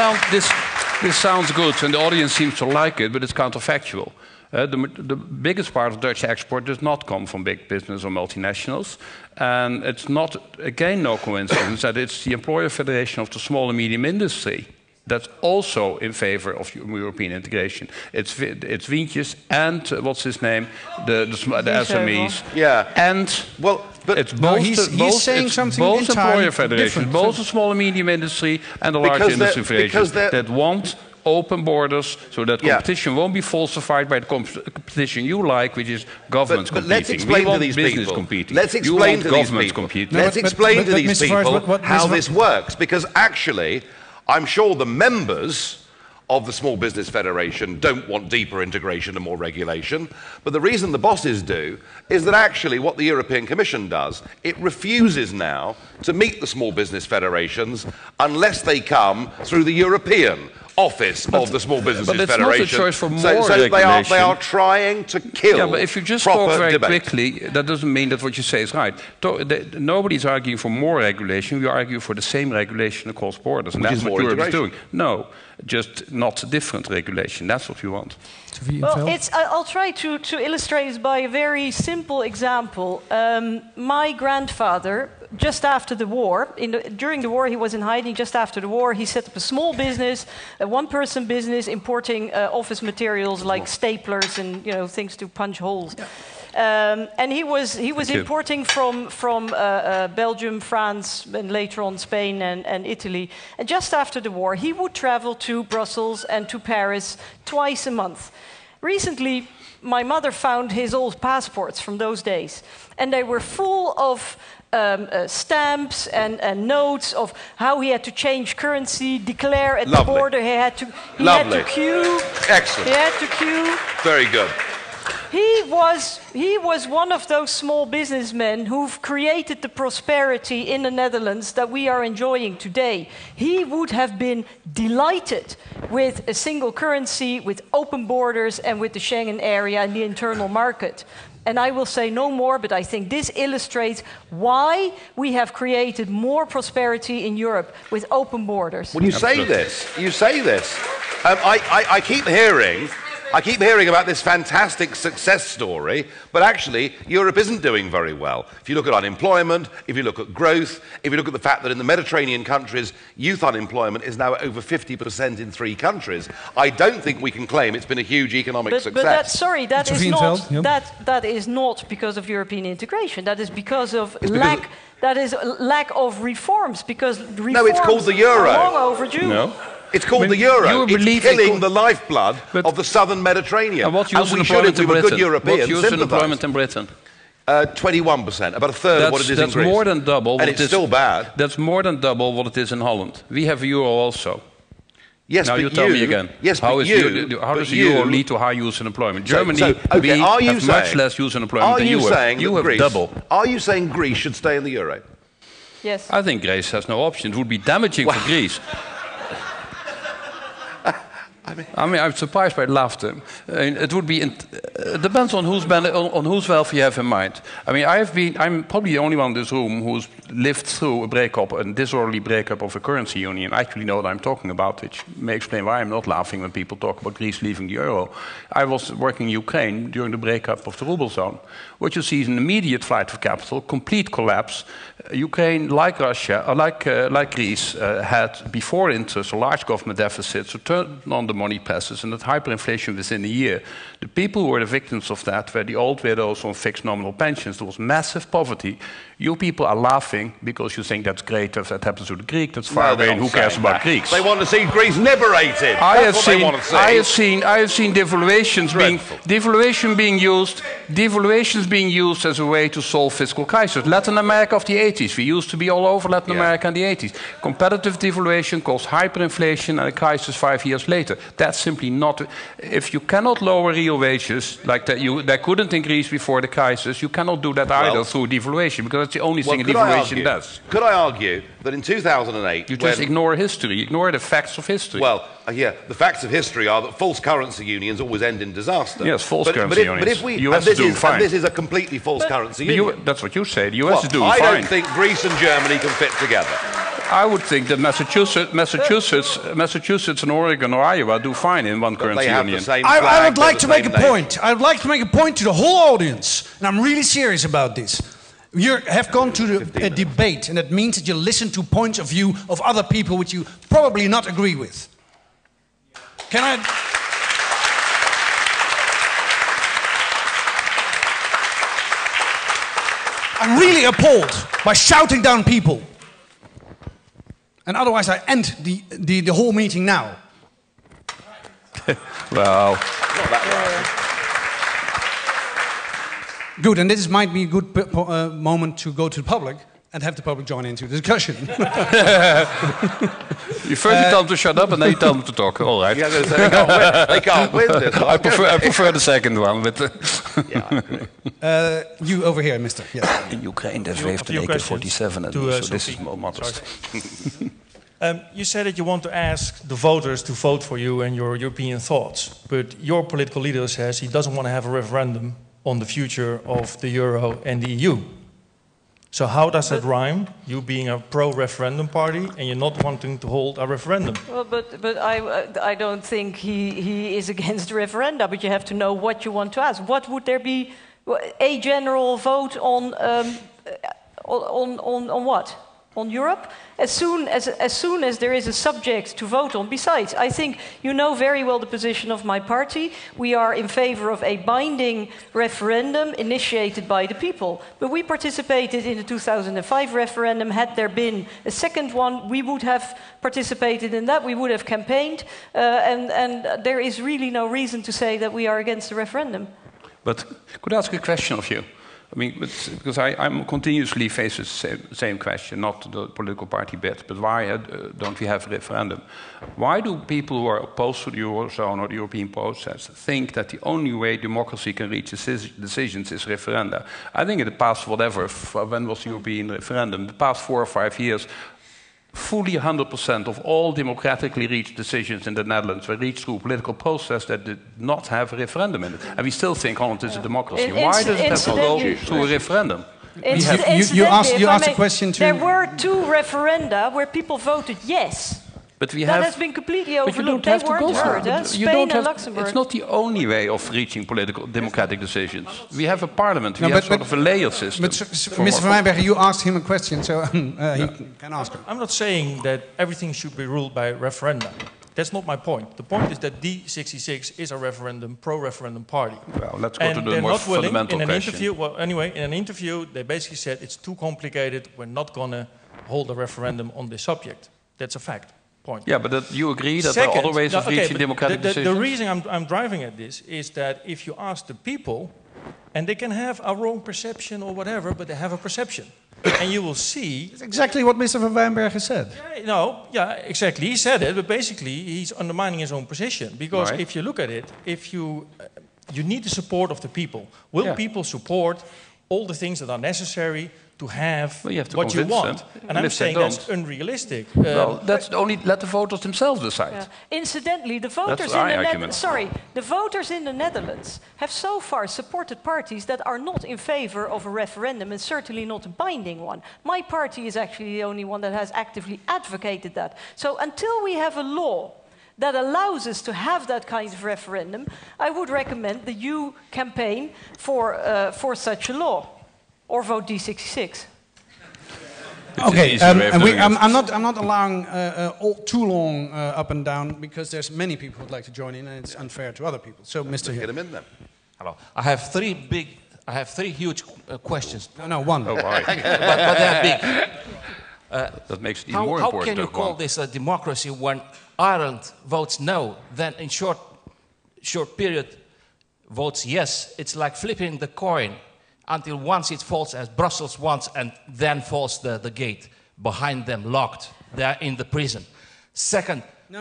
S5: this sounds good, and the audience seems to like it, but it's counterfactual. The biggest part of Dutch export does not come from big business or multinationals. And it's not, again, no coincidence that it's the Employer Federation of the Small and Medium Industry that's also in favor of European integration. It's Wientjes and, what's his name, the SMEs.
S3: Yeah.
S5: And
S3: well, but
S5: it's both,
S1: he's saying something
S5: both
S1: entirely
S5: Employer Federations, both the Small and Medium Industry and the Large Industry Federations that want open borders so that competition won't be falsified by the competition you like, which is governments competing.
S3: Let's explain to these people.
S5: Competing.
S3: Let's explain to these people. Let's explain to these people how this works, because actually, I'm sure the members of the Small Business Federation don't want deeper integration and more regulation, but the reason the bosses do is that actually what the European Commission does, it refuses now to meet the Small Business Federations unless they come through the European office of the Small Businesses Federation.
S5: But it's not a choice for more
S3: so
S5: regulation.
S3: they are trying to kill.
S5: Yeah, but if you just talk very quickly, that doesn't mean that what you say is right. Nobody's arguing for more regulation. We argue for the same regulation across borders, and that's what Europe is doing. No, just not different regulation. That's what we want.
S6: Well, I'll try to illustrate this by a very simple example. My grandfather, just after the war, during the war he was in hiding. Just after the war, he set up a small business, a one-person business, importing office materials like staplers and things to punch holes. Yeah. And he was importing from Belgium, France, and later on Spain and Italy. And just after the war, he would travel to Brussels and to Paris twice a month. Recently, my mother found his old passports from those days, and they were full of stamps and notes of how he had to change currency, declare at the border. He had to queue.
S3: Excellent.
S6: He had to queue.
S3: Very good.
S6: He was one of those small businessmen who've created the prosperity in the Netherlands that we are enjoying today. He would have been delighted with a single currency, with open borders, and with the Schengen area and the internal market. And I will say no more, but I think this illustrates why we have created more prosperity in Europe with open borders.
S3: Well, you say this. I keep hearing I keep hearing about this fantastic success story, but actually Europe isn't doing very well. If you look at unemployment, if you look at growth, if you look at the fact that in the Mediterranean countries, youth unemployment is now over 50% in 3 countries, I don't think we can claim it's been a huge economic success.
S6: That is not because of European integration. That is because of lack of reforms, because reforms
S3: no, it's called the euro.
S6: are long overdue.
S3: No. It's called the euro. It's killing the lifeblood of the southern Mediterranean.
S5: And what's youth unemployment in Britain? What's youth unemployment in Britain?
S3: 21%, about a third of what it is in Greece.
S5: That's more than double.
S3: And it's still bad.
S5: That's more than double what it is in Holland. We have a euro also.
S3: Yes,
S5: now
S3: but
S5: you tell me again.
S3: Yes,
S5: how does the euro lead to high youth unemployment? Germany, we have much less youth unemployment than you have. You have double.
S3: Are you saying Greece should stay in the euro?
S6: Yes.
S5: I think Greece has no option. It would be damaging for Greece. I mean, I'm surprised by laughter. It would be. It depends on whose wealth you have in mind. I mean, I'm probably the only one in this room who's lived through a disorderly breakup of a currency union. I actually know what I'm talking about, which may explain why I'm not laughing when people talk about Greece leaving the euro. I was working in Ukraine during the breakup of the ruble zone. What you see is an immediate flight of capital, complete collapse. Ukraine, like Russia, like Greece, had before interest a large government deficit, so turned on the money passes, and that hyperinflation within a year. The people who were the victims of that were the old widows on fixed nominal pensions. There was massive poverty. You people are laughing because you think that's great if that happens to the Greek. That's far away, and who cares about Greeks?
S3: They want to see Greece liberated.
S5: I have seen devaluations being used as a way to solve fiscal crisis. Latin America of the 80s. We used to be all over Latin America in the 80s. Competitive devaluation caused hyperinflation and a crisis 5 years later. That's simply not. If you cannot lower real wages like that, they couldn't increase before the crisis. You cannot do that either through devaluation, because that's the only thing a devaluation does.
S3: Could I argue that in 2008,
S5: you just ignore history, ignore the facts of history?
S3: Well, the facts of history are that false currency unions always end in disaster.
S5: Yes, false currency unions.
S3: But if we,
S5: US is doing fine.
S3: And this is a completely false currency union.
S5: That's what you say. The US is doing fine.
S3: I don't think Greece and Germany can fit together.
S5: I would think that Massachusetts and Oregon or Iowa do fine in one currency union.
S1: I would like to make a point. I would like to make a point to the whole audience, and I'm really serious about this. You have gone to a debate, and that means that you listen to points of view of other people which you probably not agree with. Can I? I'm really appalled by shouting down people. And otherwise I end the whole meeting now.
S5: Well,
S3: not that right.
S1: Good, and this might be a good moment to go to the public and have the public join into the discussion.
S5: You first tell them to shut up and then you tell them to talk. All right.
S3: Yeah, they can't win this.
S5: I prefer the second one. But
S3: yeah, I agree.
S1: You over here, mister. Yes.
S5: In Ukraine, there's waved an AK-47, so this is more modest.
S7: You said that you want to ask the voters to vote for you and your European thoughts, but your political leader says he doesn't want to have a referendum on the future of the euro and the EU. So how does that rhyme? You being a pro-referendum party and you're not wanting to hold a referendum.
S6: Well, but I don't think he is against the referenda. But you have to know what you want to ask. What would there be a general vote on what? On Europe? As soon as there is a subject to vote on. Besides, I think you know very well the position of my party. We are in favor of a binding referendum initiated by the people. But we participated in the 2005 referendum. Had there been a second one, we would have participated in that. We would have campaigned. And there is really no reason to say that we are against the referendum.
S5: But could I ask a question of you? I mean, because I'm continuously faced with the same question, not the political party bit, but why don't we have a referendum? Why do people who are opposed to the Eurozone or the European process think that the only way democracy can reach decisions is referenda? I think in the past, when was the European referendum? The past 4 or 5 years, fully 100% of all democratically reached decisions in the Netherlands were reached through a political process that did not have a referendum in it. And we still think Holland is a democracy. Why does it have to go through a referendum?
S1: You asked a question to...
S6: There were 2 referenda where people voted yes.
S5: But we
S6: that
S5: have,
S6: has been completely
S5: but you
S6: overlooked.
S5: don't have
S6: They
S5: to go
S6: weren't
S5: through
S6: heard.
S5: it.
S6: Eh?
S5: You
S6: Spain
S5: don't
S6: and
S5: have.
S6: Luxembourg.
S5: It's not the only way of reaching democratic decisions. We have a parliament. We
S1: No,
S5: have
S1: but-
S5: sort of a layered system.
S1: But Mr. Van Wijnbergen, you asked him a question, so he can ask it.
S7: I'm not saying that everything should be ruled by referenda. That's not my point. The point is that D66 is a referendum, pro-referendum party.
S5: Well, let's go
S7: And
S5: to the
S7: they're
S5: more
S7: not willing,
S5: fundamental
S7: in an
S5: question.
S7: interview, well, anyway, in an interview, they basically said it's too complicated, we're not going to hold a referendum on this subject. That's a fact. Point.
S5: Yeah, but you agree that there are other ways of reaching
S7: but
S5: democratic
S7: the
S5: decisions?
S7: reason I'm driving at this is that if you ask the people, and they can have a wrong perception or whatever, but they have a perception. And you will see...
S1: It's exactly what Mr. Van Wijnbergen said.
S7: Yeah, exactly. He said it, but basically he's undermining his own position. Because
S5: Right.
S7: if you look at it, if you need the support of the people. Will people support all the things that are necessary to have,
S5: Well, you have to
S7: what you
S5: convince
S7: want?
S5: them.
S7: And
S5: And
S7: I'm
S5: if they
S7: saying that's
S5: don't-
S7: unrealistic.
S5: Well, that's only let the voters themselves decide.
S6: Yeah. Incidentally, the voters
S5: our
S6: in the
S5: argument.
S6: the voters in the Netherlands have so far supported parties that are not in favor of a referendum, and certainly not a binding one. My party is actually the only one that has actively advocated that. So until we have a law that allows us to have that kind of referendum, I would recommend that you campaign for such a law, or vote D66.
S1: Okay,
S5: easy way of
S1: and
S5: doing it.
S1: I'm not allowing too long up and down, because there's many people who'd like to join in, and it's unfair to other people. So, Mr.
S3: Get
S1: Hill.
S3: him in then.
S8: Hello. I have three huge questions,
S1: No, one.
S5: Oh, why?
S8: but they're big.
S5: That makes it even more
S8: How
S5: important.
S8: can you
S5: that
S8: call
S5: one.
S8: this a democracy when Ireland votes no, then in short period votes yes? It's like flipping the coin until once it falls as Brussels wants, and then falls the gate behind them, locked. They're in the prison. Second,
S1: No.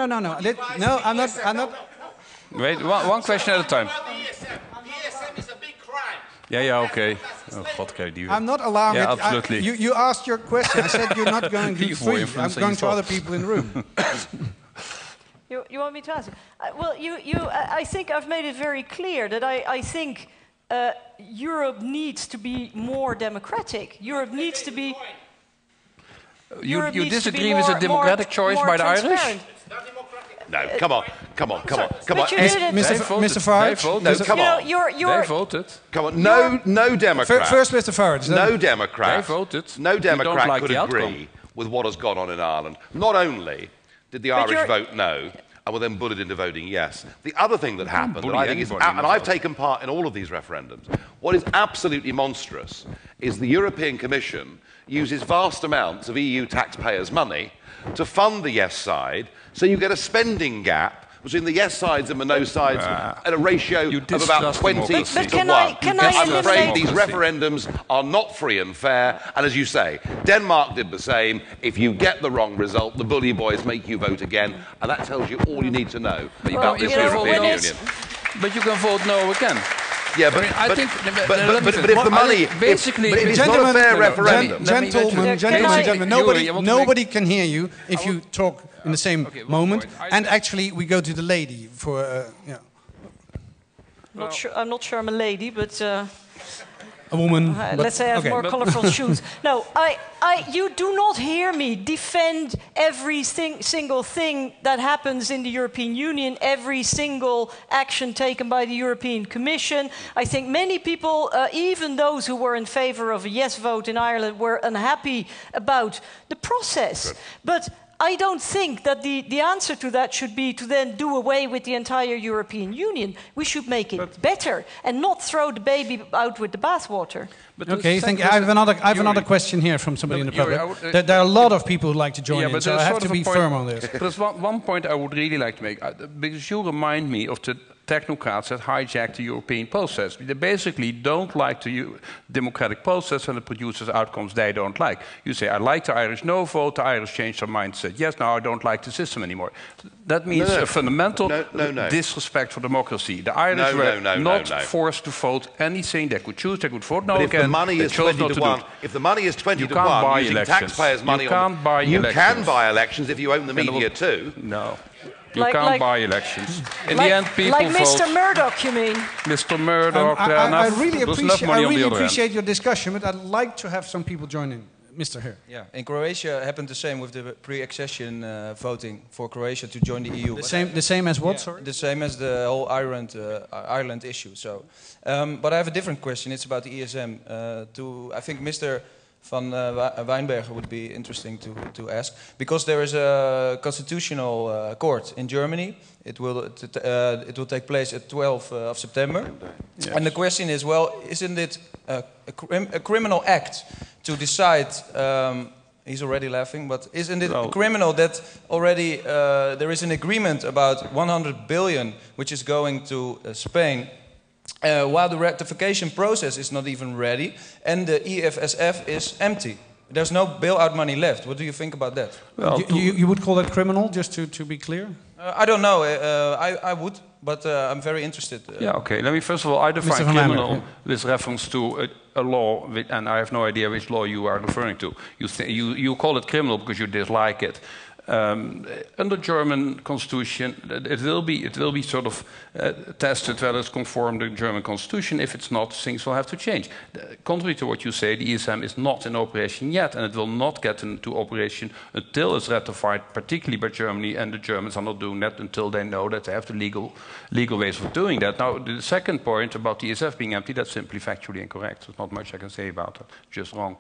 S1: I'm not.
S5: Wait, one question at a time.
S8: The ESM is a big crime.
S5: Yeah, okay. Oh, God, okay,
S1: I'm not allowing
S5: Yeah,
S1: it.
S5: absolutely.
S1: You asked your question. I said you're not going to
S5: You're
S1: do
S5: more
S1: free. I'm
S5: influencing
S1: going to
S5: yourself.
S1: other people in the room.
S6: You want me to answer? Well, I think I've made it very clear that I think Europe needs to be more democratic. Europe needs to be. Europe
S5: You
S6: needs to be
S5: disagree with the democratic choice
S6: more
S5: by the Irish?
S6: transparent.
S3: No, come on.
S6: But you did it.
S1: Mr. Farage.
S5: They voted.
S3: No, come
S6: You know,
S3: on.
S6: you're
S5: They voted.
S3: Come on. No Democrat.
S1: First, Mr. Farage.
S3: No Democrat.
S5: They voted.
S3: No
S5: You don't
S3: Democrat
S5: like
S3: could
S5: the
S3: agree
S5: outcome.
S3: with what has gone on in Ireland. Not only did the Irish
S6: you're-
S3: vote no and were then bullied into voting yes, the other thing that happened, that
S5: bully
S3: I think is,
S5: anybody in
S3: and
S5: the
S3: I've
S5: vote.
S3: taken part in all of these referendums, what is absolutely monstrous is the European Commission uses vast amounts of EU taxpayers' money to fund the yes side, so you get a spending gap between the yes sides and the no sides at a ratio
S5: You
S3: of about
S5: distrust
S3: 20
S5: democracy.
S6: But
S3: to
S6: can
S3: 1.
S6: I
S3: I'm afraid
S6: eliminate-
S3: these referendums are not free and fair, and as you say, Denmark did the same. If you get the wrong result, the bully boys make you vote again, and that tells you all you need to know about this
S6: you know,
S3: European
S6: when it's-
S3: Union.
S5: But you can vote no again.
S3: Yeah, but,
S5: I think.
S3: but if the money,
S5: basically,
S3: if it's not a
S1: Gentlemen,
S3: fair referendum.
S1: Gentlemen,
S5: Yuri,
S1: nobody can hear you if you talk in the same
S5: Okay, one
S1: moment.
S5: point.
S1: And actually, we go to the lady for.
S6: I'm not sure I'm a lady, but
S1: A woman. but-
S6: let's say I have
S1: okay.
S6: more colorful shoes. No, you do not hear me defend every single thing that happens in the European Union, every single action taken by the European Commission. I think many people, even those who were in favor of a yes vote in Ireland, were unhappy about the process. But I don't think that the answer to that should be to then do away with the entire European Union. We should make it better and not throw the baby out with the bathwater.
S1: Okay, thank you. I have another question here from somebody in the
S5: Yuri,
S1: public.
S5: I would,
S1: There are a lot of people who like to join in,
S5: but
S1: so I
S5: there's
S1: have
S5: sort
S1: to
S5: of
S1: be
S5: a point-
S1: firm on this.
S5: There's one point I would really like to make, because you remind me of the technocrats that hijacked the European process. They basically don't like the democratic process and it produces outcomes they don't like. You say, I like the Irish no vote, the Irish changed their mind, said, yes, now I don't like the system anymore. That means a fundamental disrespect for democracy. The Irish were not forced to vote anything. They could choose, they could vote no
S3: But
S5: again.
S3: if the money
S5: They
S3: is
S5: chose
S3: 20
S5: not
S3: to
S5: do
S3: 1,
S5: it.
S3: if the money is 20
S5: You
S3: to
S5: can't
S3: 1
S5: buy
S3: using
S5: elections.
S3: taxpayers' money
S5: You can't buy
S3: you
S5: elections.
S3: can buy elections if you own the media too.
S5: No. You can't buy elections. In the end, people
S6: like Mr.
S5: vote.
S6: Murdoch, you mean?
S5: Mr. Murdoch,
S1: I really
S5: there's enough money on the other end.
S1: appreciate your discussion, but I'd like to have some people join in. Mr. Here.
S9: Yeah, in Croatia happened the same with the pre-accession voting for Croatia to join the EU.
S1: The same as what?
S9: Yeah,
S1: sorry.
S9: the same as the whole Ireland issue. So, but I have a different question. It's about the ESM. I think Mr. Van Wijnbergen would be interesting to ask, because there is a constitutional court in Germany. It will take place at 12th of September. Yes. And the question is, well, isn't it a criminal act to decide? He's already laughing, but isn't it criminal that already there is an agreement about 100 billion which is going to Spain? While the ratification process is not even ready and the EFSF is empty. There's no bailout money left. What do you think about that?
S1: Well, you would call that criminal, just to be clear?
S9: I don't know. I would, but I'm very interested.
S5: Yeah, okay. Let me first of all, I define criminal with reference to a law, and I have no idea which law you are referring to. You call it criminal because you dislike it. Under German constitution, it will be sort of tested whether it's conform to the German constitution. If it's not, things will have to change. Contrary to what you say, the ESM is not in operation yet, and it will not get into operation until it's ratified, particularly by Germany, and the Germans are not doing that until they know that they have the legal ways of doing that. Now, the second point about the ESF being empty, that's simply factually incorrect. There's not much I can say about it. Just wrong.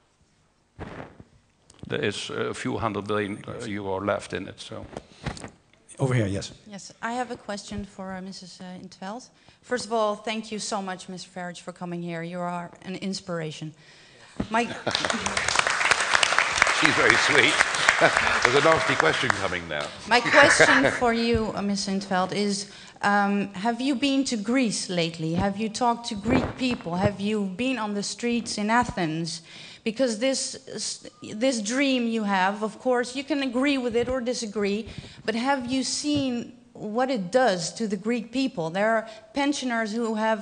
S5: There is a few $100 billion left in it. So,
S1: over here, yes.
S10: Yes, I have a question for Mrs. In 't Veld. First of all, thank you so much, Mr. Farage, for coming here. You are an inspiration.
S3: She's very sweet. There's a nasty question coming now.
S10: My question for you, Ms. In 't Veld, is have you been to Greece lately? Have you talked to Greek people? Have you been on the streets in Athens? Because this dream you have, of course, you can agree with it or disagree, but have you seen what it does to the Greek people? There are pensioners who have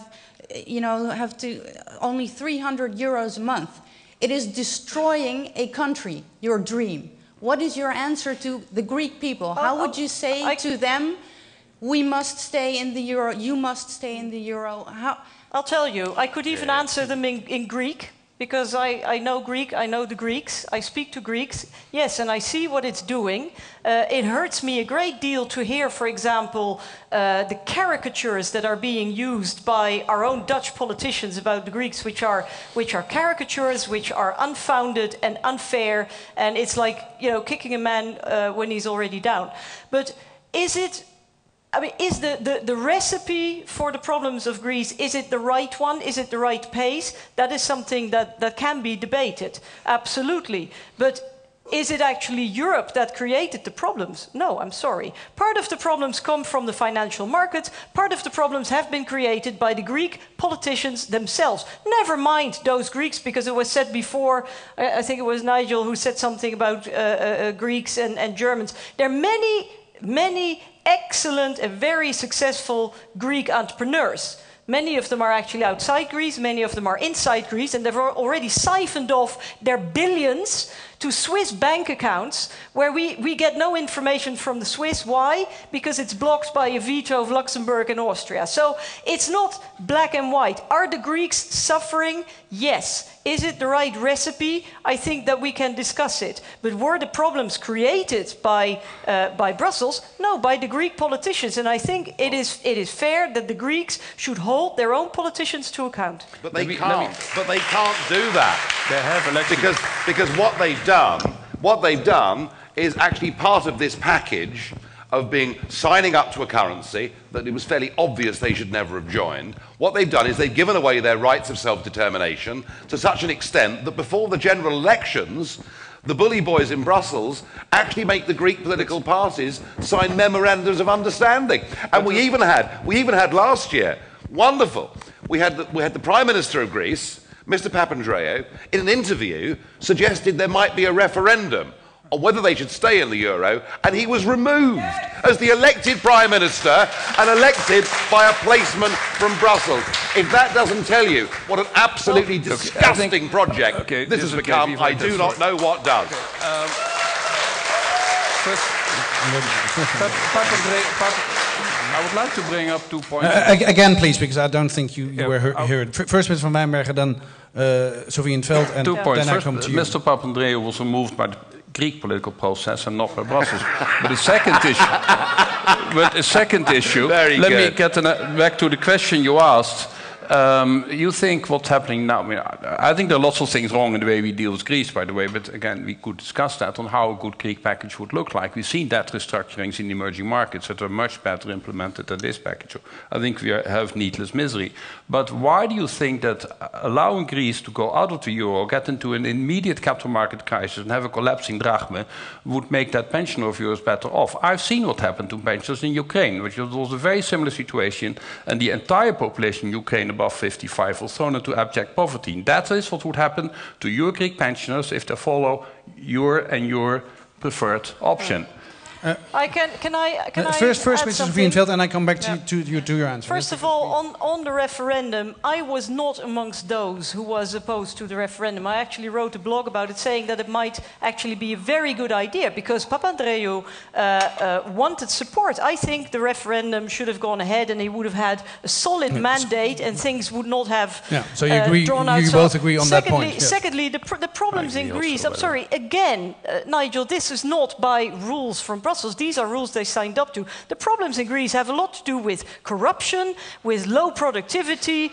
S10: to only 300 euros a month. It is destroying a country, your dream. What is your answer to the Greek people? How would you say to them, we must stay in the euro, you must stay in the euro?
S6: I'll tell you, I could even answer them in Greek. Because I know Greek, I know the Greeks, I speak to Greeks, yes, and I see what it's doing. It hurts me a great deal to hear, for example, the caricatures that are being used by our own Dutch politicians about the Greeks, which are caricatures, which are unfounded and unfair, and it's like, kicking a man when he's already down. But is the recipe for the problems of Greece, is it the right one? Is it the right pace? That is something that can be debated, absolutely. But is it actually Europe that created the problems? No, I'm sorry. Part of the problems come from the financial markets. Part of the problems have been created by the Greek politicians themselves. Never mind those Greeks, because it was said before, I think it was Nigel who said something about Greeks and Germans. There are many excellent and very successful Greek entrepreneurs. Many of them are actually outside Greece, many of them are inside Greece, and they've already siphoned off their billions to Swiss bank accounts, where we get no information from the Swiss. Why? Because it's blocked by a veto of Luxembourg and Austria. So it's not black and white. Are the Greeks suffering? Yes. Is it the right recipe? I think that we can discuss it. But were the problems created by Brussels? No, by the Greek politicians. And I think it is fair that the Greeks should hold their own politicians to account.
S3: But they can't. But they can't do that.
S5: They have elected.
S3: Because what they've done is actually part of this package of signing up to a currency that it was fairly obvious they should never have joined. What they've done is they've given away their rights of self-determination to such an extent that before the general elections, the bully boys in Brussels actually make the Greek political parties sign memorandums of understanding. And we even had last year, wonderful, we had the Prime Minister of Greece, Mr. Papandreou, in an interview suggested there might be a referendum on whether they should stay in the euro, and he was removed as the elected Prime Minister and elected by a placeman from Brussels. If that doesn't tell you what an absolutely disgusting project this has become, I do not know what does.
S5: I would like to bring up 2 points.
S1: Again, please, because I don't think you were heard. First, Mr. van Wijnbergen, then Sophie in 't Veld, and
S5: 2 points.
S1: then
S5: First,
S1: I come to you.
S5: Mr. Papandreou was removed by the Greek political process and not by Brussels. But the second issue,
S3: Very
S5: let me
S3: good.
S5: get back to the question you asked. You think what's happening now? I mean, I think there are lots of things wrong in the way we deal with Greece, by the way. But again, we could discuss that on how a good Greek package would look like. We've seen debt restructurings in the emerging markets that are much better implemented than this package. I think we have needless misery. But why do you think that allowing Greece to go out of the euro, get into an immediate capital market crisis, and have a collapsing drachma would make that pensioner of yours better off? I've seen what happened to pensioners in Ukraine, which was a very similar situation, and the entire population in Ukraine above 55 was thrown into abject poverty. That is what would happen to your Greek pensioners if they follow your preferred option.
S6: Can I
S1: First,
S6: add
S1: Mr. Sophie
S6: something?
S1: in 't Veld, and I come back to your answer.
S6: First of all, on the referendum, I was not amongst those who was opposed to the referendum. I actually wrote a blog about it saying that it might actually be a very good idea because Papandreou wanted support. I think the referendum should have gone ahead and he would have had a solid mandate and things would not have
S1: so you agree,
S6: drawn out.
S1: you both agree on that point. Yes.
S6: Secondly, the problems in Greece, I'm sorry, again, Nigel, this is not by rules from Brussels. These are rules they signed up to. The problems in Greece have a lot to do with corruption, with low productivity,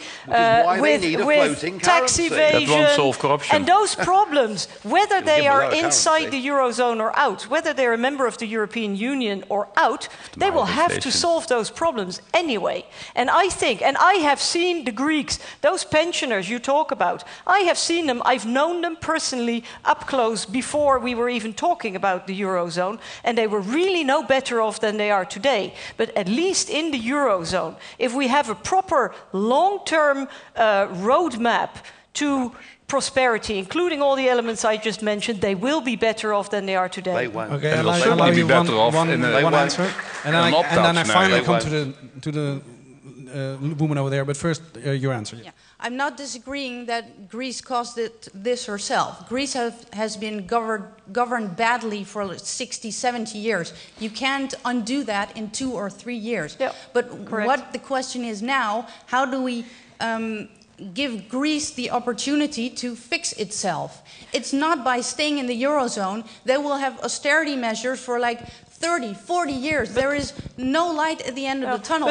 S6: with tax evasion.
S5: That won't solve corruption.
S6: And those problems, whether they are inside the Eurozone or out, whether they're a member of the European Union or out, they will have to solve those problems anyway. And I think, and I have seen the Greeks, those pensioners you talk about, I have seen them, I've known them personally up close before we were even talking about the Eurozone, and they were really no better off than they are today. But at least in the Eurozone, if we have a proper long-term roadmap to prosperity, including all the elements I just mentioned, they will be better off than they are today.
S3: They won't.
S1: Okay,
S5: And
S1: I'll
S5: they'll
S1: allow
S5: certainly
S1: you
S5: be better off in
S1: one answer, and then I finally come
S3: They
S1: to the woman over there. But first, your answer.
S10: Yeah. I'm not disagreeing that Greece caused this herself. Greece has been governed badly for 60, 70 years. You can't undo that in 2 or 3 years.
S6: Yep,
S10: but
S6: correct.
S10: what the question is now, how do we give Greece the opportunity to fix itself? It's not by staying in the Eurozone. They will have austerity measures for like 30, 40 years. There is no light at the end of the tunnel.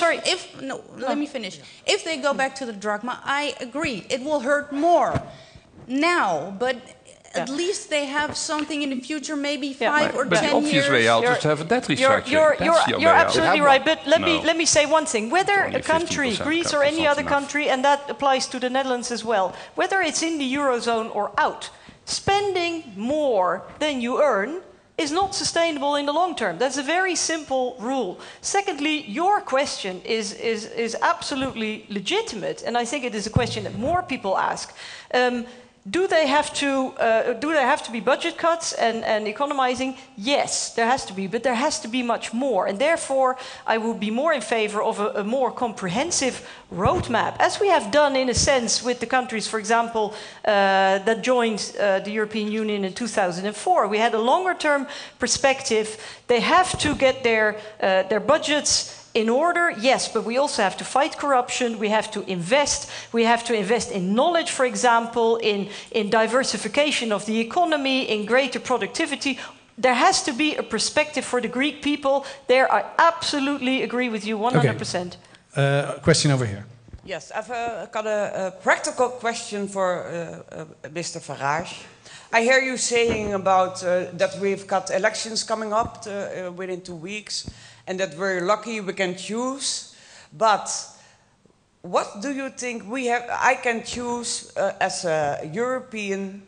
S10: Let me finish. If they go back to the drachma, I agree. It will hurt more now, but at least they have something in the future, maybe 5 or 10 years.
S5: But the obvious way out is to have a debt restructuring.
S6: You're absolutely right, but let me say one thing. Whether a country, Greece or any other country, and that applies to the Netherlands as well, whether it's in the Eurozone or out, spending more than you earn is not sustainable in the long term. That's a very simple rule. Secondly, your question is absolutely legitimate, and I think it is a question that more people ask. Do they have to be budget cuts and economizing? Yes, there has to be, but there has to be much more. And therefore, I would be more in favor of a more comprehensive roadmap, as we have done in a sense with the countries, for example, that joined the European Union in 2004. We had a longer-term perspective. They have to get their budgets in order, yes, but we also have to fight corruption, we have to invest in knowledge, for example, in diversification of the economy, in greater productivity. There has to be a perspective for the Greek people. There I absolutely agree with you 100%.
S1: Okay. Question over here.
S11: Yes, I've got a practical question for Mr. Farage. I hear you saying about that we've got elections coming up within 2 weeks, and that we're lucky we can choose. But what do you think I can choose as a European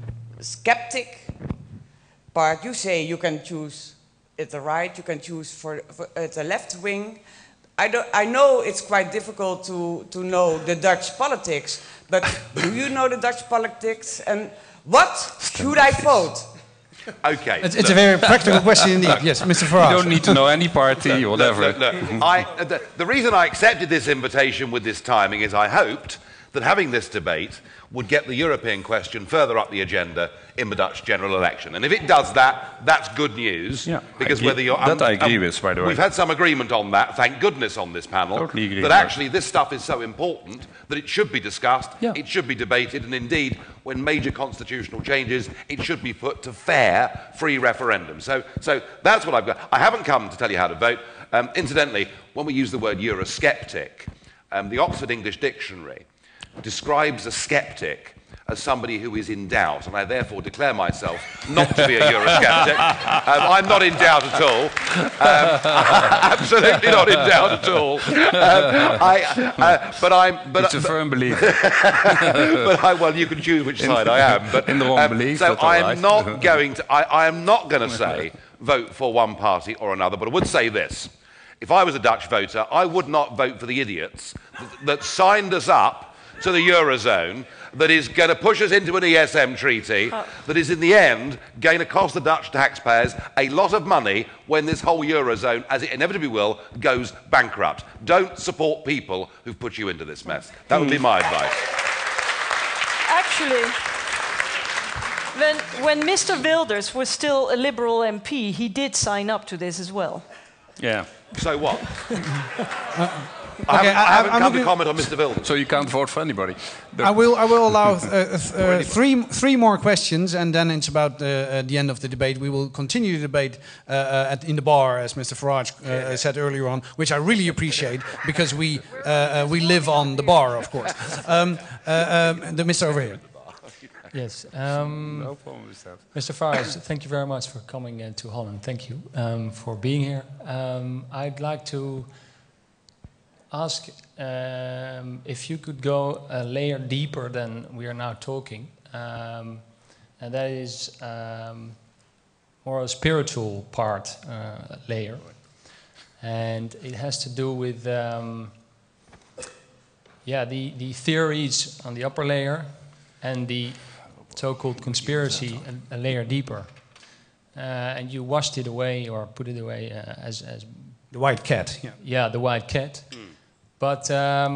S11: skeptic part? You say you can choose at the right, you can choose for at the left wing. I know it's quite difficult to know the Dutch politics, but do you know the Dutch politics? And what should I vote?
S3: Okay.
S1: It's a very practical question indeed. Yes, Mr. Farage.
S5: You don't need to know any party or whatever.
S3: The reason I accepted this invitation with this timing is I hoped that having this debate would get the European question further up the agenda in the Dutch general election. And if it does that, that's good news.
S5: Yeah,
S3: because
S5: whether you're... That I agree with, by the way.
S3: We've had some agreement on that, thank goodness, on this panel.
S5: Totally agree.
S3: That actually this stuff is so important that it should be discussed, it should be debated, and indeed, when major constitutional changes, it should be put to fair, free referendum. So that's what I've got. I haven't come to tell you how to vote. Incidentally, when we use the word Eurosceptic, the Oxford English Dictionary describes a skeptic as somebody who is in doubt, and I therefore declare myself not to be a Eurosceptic. I'm not in doubt at all. Absolutely not in doubt at all.
S5: It's a firm belief.
S3: Well, you can choose which side I am. But
S5: in the wrong belief.
S3: So I am not going to. I am not going to say vote for one party or another. But I would say this: if I was a Dutch voter, I would not vote for the idiots that signed us up to the Eurozone, that is going to push us into an ESM treaty, that is in the end going to cost the Dutch taxpayers a lot of money when this whole Eurozone, as it inevitably will, goes bankrupt. Don't support people who've put you into this mess. That would be my advice.
S6: Actually, when Mr. Wilders was still a Liberal MP, he did sign up to this as well.
S5: Yeah.
S3: So what? I haven't come to comment on Mr. Wilders.
S5: So you can't vote for anybody.
S1: I will allow three more questions, and then it's about the end of the debate. We will continue the debate in the bar, as Mr. Farage said earlier on, which I really appreciate, because we live on the bar, of course. The Mr. over here.
S12: Yes.
S5: No problem with that.
S12: Mr. Farage, thank you very much for coming to Holland. Thank you for being here. I'd like to ask if you could go a layer deeper than we are now talking, and that is more a spiritual part layer, and it has to do with the theories on the upper layer and the so-called conspiracy a layer deeper, and you washed it away or put it away as
S1: the white cat.
S12: Yeah, the white cat. But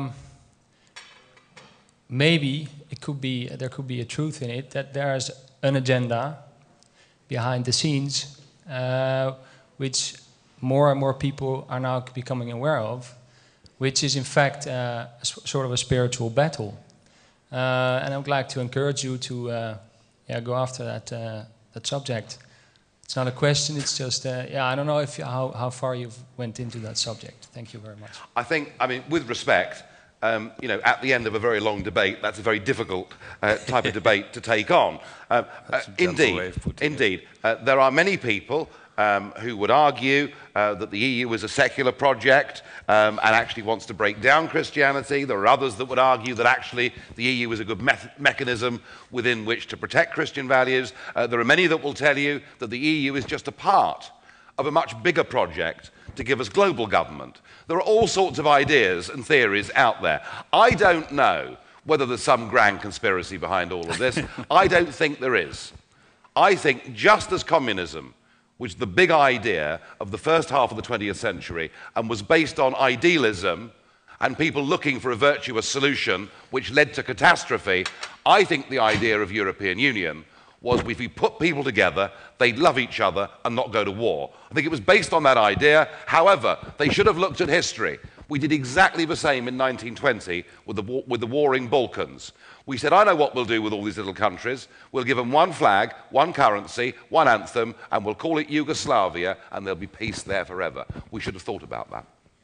S12: maybe there could be a truth in it, that there's an agenda behind the scenes, which more and more people are now becoming aware of, which is in fact sort of a spiritual battle. And I would like to encourage you to go after that subject. It's not a question, it's just, I don't know how far you've went into that subject. Thank you very much.
S3: I mean, with respect, at the end of a very long debate, that's a very difficult type of debate to take on. Indeed, there are many people who would argue that the EU is a secular project and actually wants to break down Christianity. There are others that would argue that actually the EU is a good mechanism within which to protect Christian values. There are many that will tell you that the EU is just a part of a much bigger project to give us global government. There are all sorts of ideas and theories out there. I don't know whether there's some grand conspiracy behind all of this. I don't think there is. I think just as communism, which is the big idea of the first half of the 20th century and was based on idealism and people looking for a virtuous solution which led to catastrophe, I think the idea of European Union was if we put people together, they'd love each other and not go to war. I think it was based on that idea. However, they should have looked at history. We did exactly the same in 1920 with the warring Balkans. We said, I know what we'll do with all these little countries. We'll give them one flag, one currency, one anthem, and we'll call it Yugoslavia, and there'll be peace there forever. We should have thought about that.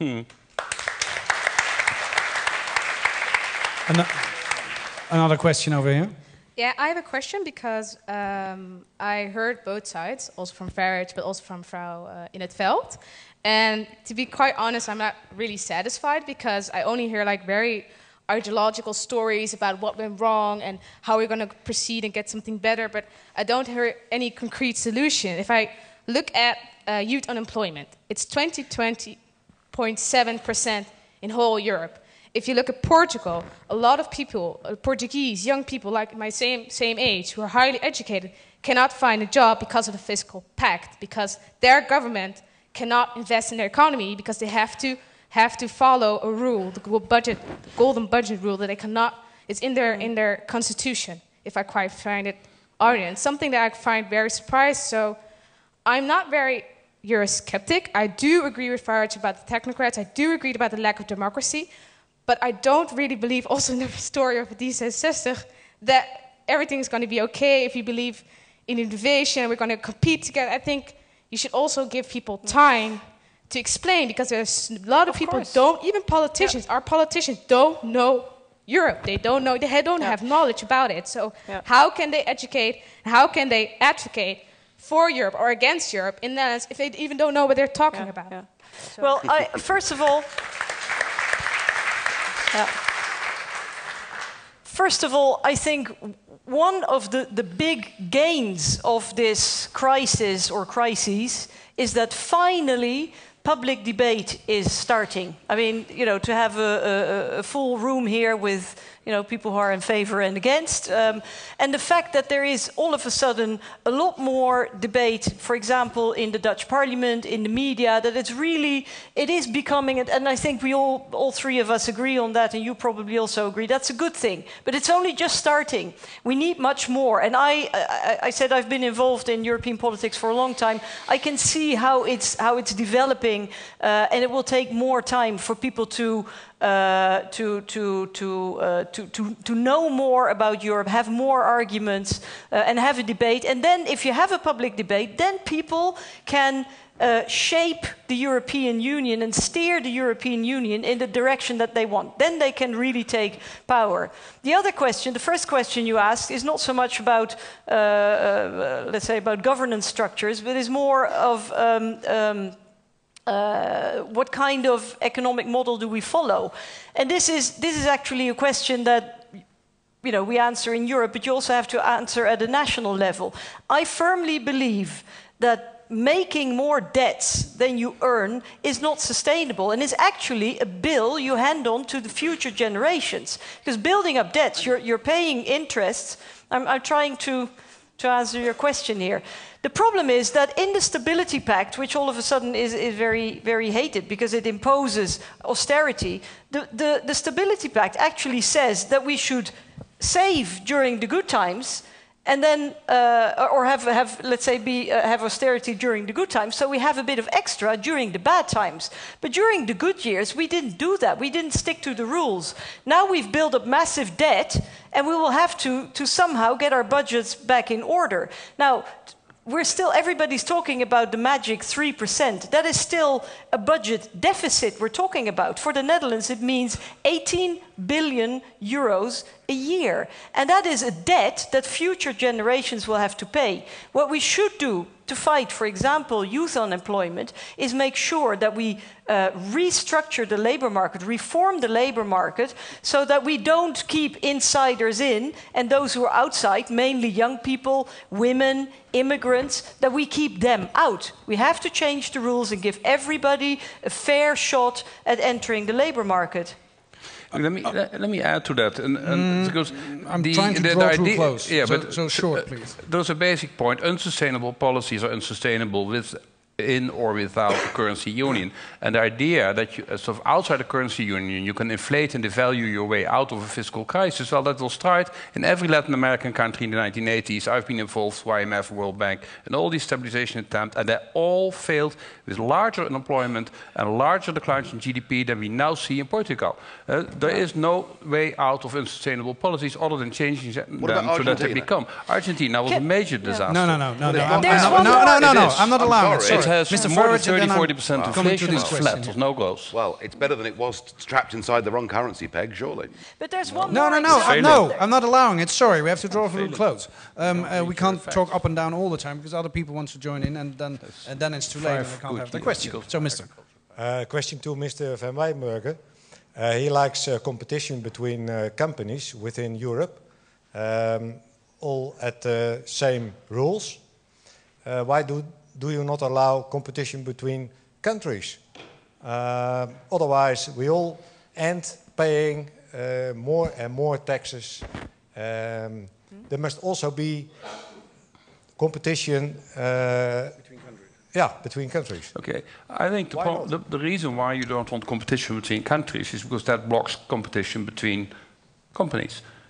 S1: Another question over here.
S13: Yeah, I have a question because I heard both sides, also from Farage, but also from Frau in het Veld. And to be quite honest, I'm not really satisfied because I only hear like very ideological stories about what went wrong and how we're going to proceed and get something better, but I don't hear any concrete solution. If I look at youth unemployment, it's 20.7% in whole Europe. If you look at Portugal, a lot of people, Portuguese, young people like my same age, who are highly educated, cannot find a job because of the fiscal pact, because their government cannot invest in their economy because they have to follow a rule, the golden budget rule, that they cannot It's in their constitution, if I quite find it odd. And something that I find very surprised. So I'm not very Eurosceptic. I do agree with Farage about the technocrats. I do agree about the lack of democracy. But I don't really believe, also in the story of D66, that everything is going to be okay if you believe in innovation, we're going to compete together. I think you should also give people time to explain, because there's a lot of people don't, even politicians, our politicians don't know Europe. They don't know, they don't have knowledge about it. So how can they educate, how can they advocate for Europe or against Europe in the Netherlands if they even don't know what they're talking about?
S14: So well, first of all, I think one of the big gains of this crisis or crises is that finally public debate is starting. I mean, to have a full room here with, people who are in favor and against. And the fact that there is all of a sudden a lot more debate, for example, in the Dutch parliament, in the media, that it is becoming, and I think we all three of us agree on that, and you probably also agree, that's a good thing. But it's only just starting. We need much more. And I said I've been involved in European politics for a long time. I can see how it's developing, and it will take more time for people to know more about Europe, have more arguments, and have a debate. And then if you have a public debate, then people can shape the European Union and steer the European Union in the direction that they want. Then they can really take power. The other question, the first question you asked, is not so much about, let's say, about governance structures, but is more of what kind of economic model do we follow? And this is actually a question that we answer in Europe, but you also have to answer at a national level. I firmly believe that making more debts than you earn is not sustainable, and is actually a bill you hand on to the future generations. Because building up debts, you're paying interests. I'm trying to answer your question here. The problem is that in the Stability Pact, which all of a sudden is very, very hated because it imposes austerity, the Stability Pact actually says that we should save during the good times, and then or have let's say have austerity during the good times, so we have a bit of extra during the bad times. But during the good years, we didn't do that. We didn't stick to the rules. Now we've built up massive debt, and we will have to somehow get our budgets back in order. Now, everybody's talking about the magic 3%. That is still a budget deficit we're talking about. For the Netherlands, it means 18 billion euros a year. And that is a debt that future generations will have to pay. What we should do to fight, for example, youth unemployment, is make sure that we restructure the labor market, reform the labor market, so that we don't keep insiders in and those who are outside, mainly young people, women, immigrants, that we keep them out. We have to change the rules and give everybody a fair shot at entering the labor market.
S5: Let me add to that, because
S1: I'm trying to draw too close.
S5: Yeah,
S1: so short, please.
S5: There's a basic point: unsustainable policies are unsustainable within or without the currency union. And the idea that you, sort of outside the currency union, you can inflate and devalue your way out of a fiscal crisis, well, that will start in every Latin American country in the 1980s. I've been involved with IMF, World Bank, and all these stabilization attempts, and they all failed with larger unemployment and larger declines in GDP than we now see in Portugal. There is no way out of unsustainable policies other than changing them so that they become. Argentina was a major disaster.
S1: No. I'm not allowing it.
S5: It has more than 30-40% inflation. It's flat, there's no growth.
S3: Well, it's better than it was trapped inside the wrong currency peg, surely.
S14: But there's one
S1: No, I'm not allowing it. Sorry, we have to draw a little close. We can't talk up and down all the time because other people want to join in, and then it's too late and we can't have the question. So, Mr.
S15: Question to Mr. Van Wijnbergen. He likes competition between companies within Europe, all at the same rules. Why do you not allow competition between countries? Otherwise, we all end paying more and more taxes. There must also be competition between countries. Yeah, between countries.
S5: Okay, I think the reason why you don't want competition between countries is because that blocks competition between companies.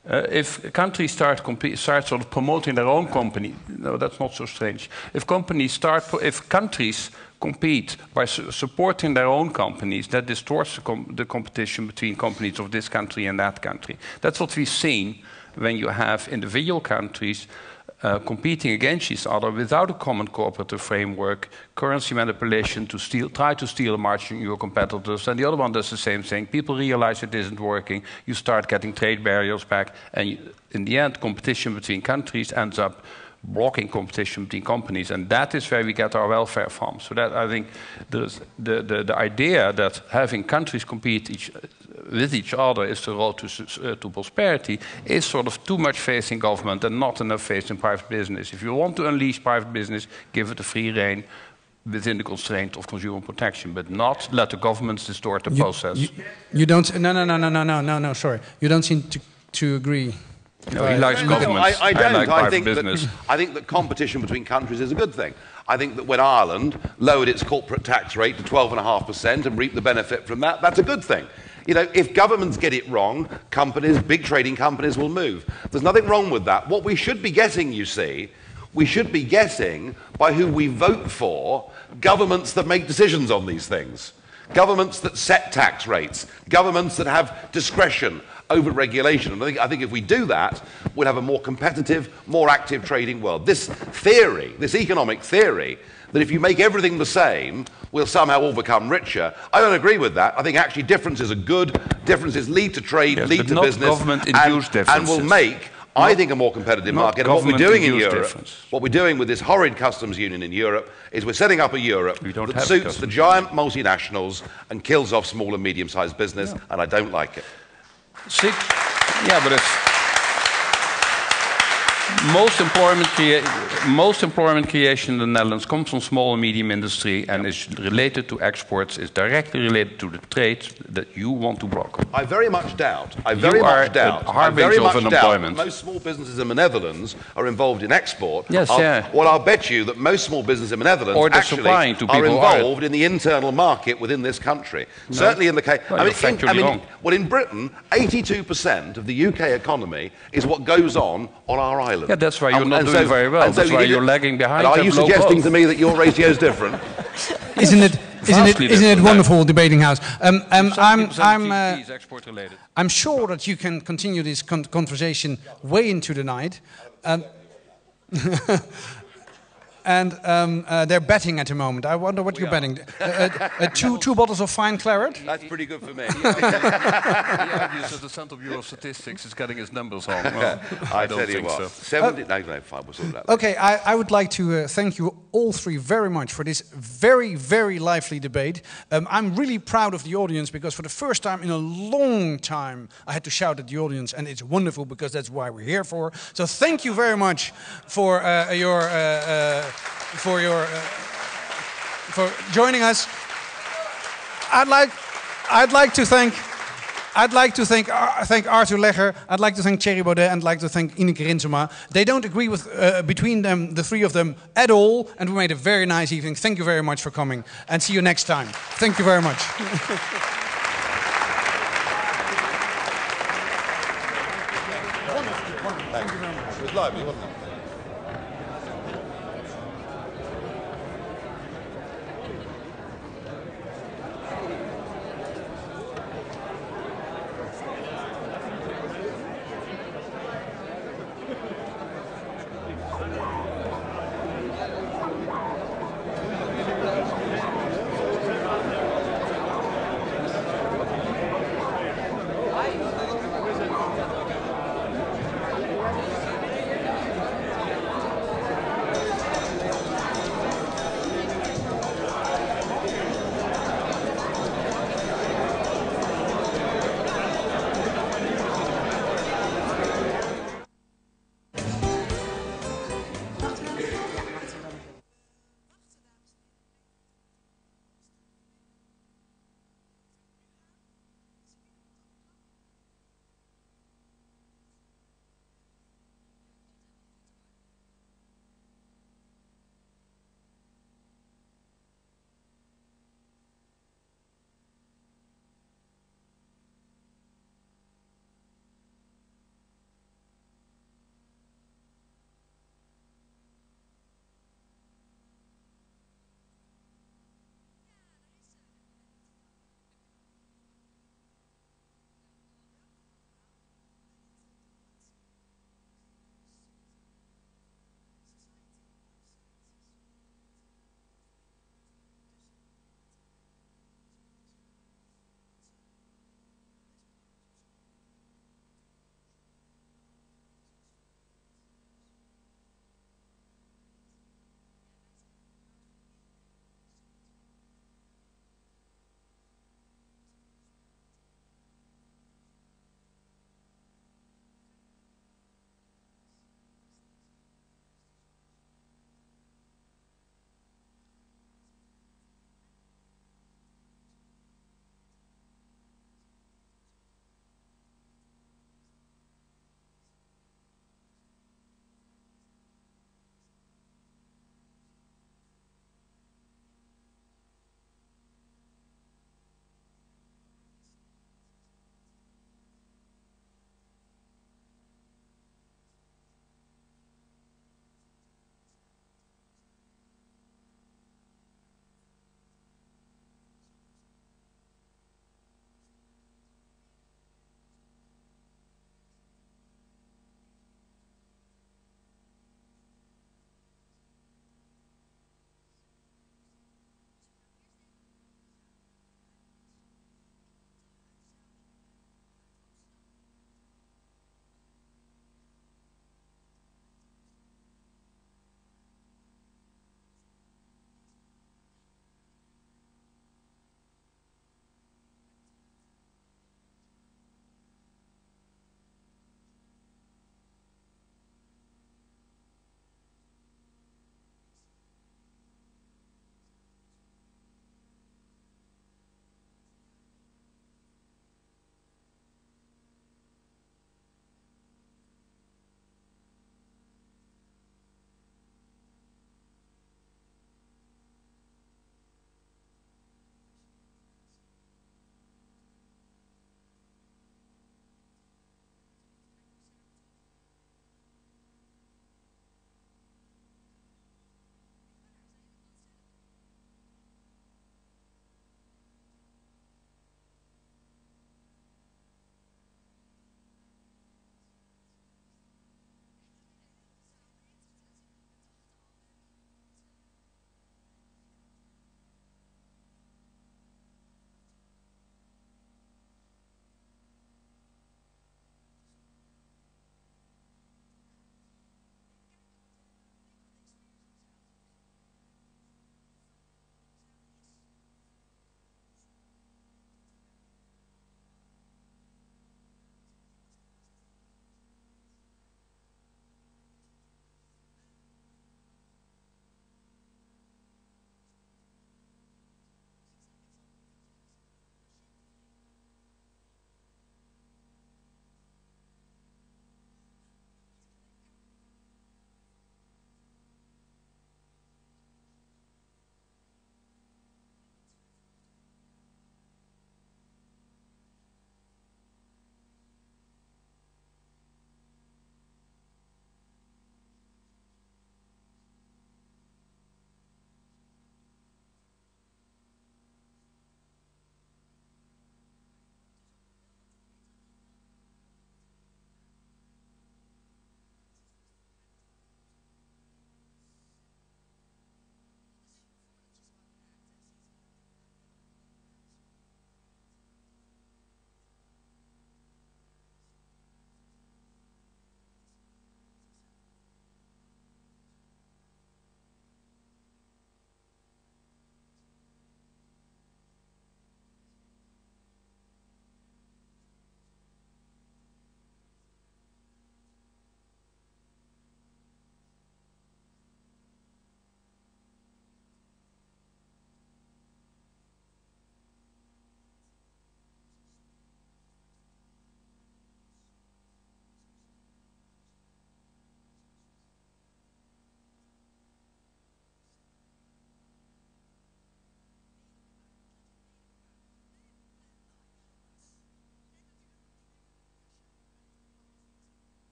S5: If countries start sort of promoting their own company, no, that's not so strange. If countries compete by supporting their own companies, that distorts the competition between companies of this country and that country. That's what we've seen when you have individual countries competing against each other without a common cooperative framework, currency manipulation to try to steal a margin from your competitors, and the other one does the same thing. People realize it isn't working, you start getting trade barriers back, and in the end, competition between countries ends up blocking competition between companies, and that is where we get our welfare from. So that, I think, the idea that having countries compete with each other is the road to prosperity is sort of too much faith in government and not enough faith in private business. If you want to unleash private business, give it a free rein within the constraint of consumer protection, but not let the governments distort the process.
S1: You don't. No. Sorry, you don't seem to agree.
S5: No, he likes governments.
S3: I don't.
S5: like
S3: I
S5: think
S3: that competition between countries is a good thing. I think that when Ireland lowered its corporate tax rate to 12.5% and reaped the benefit from that, that's a good thing. You know, if governments get it wrong, big trading companies will move. There's nothing wrong with that. What we should be getting, you see, we should be getting by who we vote for, governments that make decisions on these things. Governments that set tax rates, governments that have discretion over regulation. And I think if we do that, we'll have a more competitive, more active trading world. This theory, this economic theory, that if you make everything the same, we'll somehow all become richer, I don't agree with that. I think actually differences are good. Differences lead to trade, lead to business, and will make, I think, a more competitive market. And what we're doing in Europe, what we're doing with this horrid customs union in Europe, is we're setting up a Europe that suits the giant multinationals and kills off small and medium-sized business, and I don't like it.
S5: Yeah, but it's most employment creation in the Netherlands comes from small and medium industry and is related to exports, is directly related to the trade that you want to block.
S3: I very much doubt. I
S5: very much doubt
S3: most small businesses in the Netherlands are involved in export.
S5: Yes,
S3: Well, I'll bet you that most small businesses in the Netherlands actually are involved in the internal market within this country. No. Certainly in the case. Well, in Britain, 82% of the UK economy is what goes on our island.
S5: Yeah, that's why you're not doing very well. That's why you're lagging behind.
S3: And are you suggesting to me that your ratio is different?
S1: Isn't it wonderful, debating house? I'm sure that you can continue this conversation way into the night. And they're betting at the moment. I wonder what you're betting. Two bottles of fine claret?
S3: That's pretty good for me.
S5: He argues that the Central Bureau of Statistics is getting his numbers wrong. Well, I don't think so.
S3: 70, no, fine, we'll sort that.
S1: Okay, I would like to thank you all three very much for this very, very lively debate. I'm really proud of the audience because for the first time in a long time I had to shout at the audience, and it's wonderful because that's why we're here for. So thank you very much for joining us. I'd like to thank Arthur Legger. I'd like to thank Thierry Baudet, and I'd like to thank Ineke Rinsema. They don't agree with between them, the three of them, at all. And we made a very nice evening. Thank you very much for coming, and see you next time. Thank you very much.
S3: Thank you very much. It was lively, wasn't it?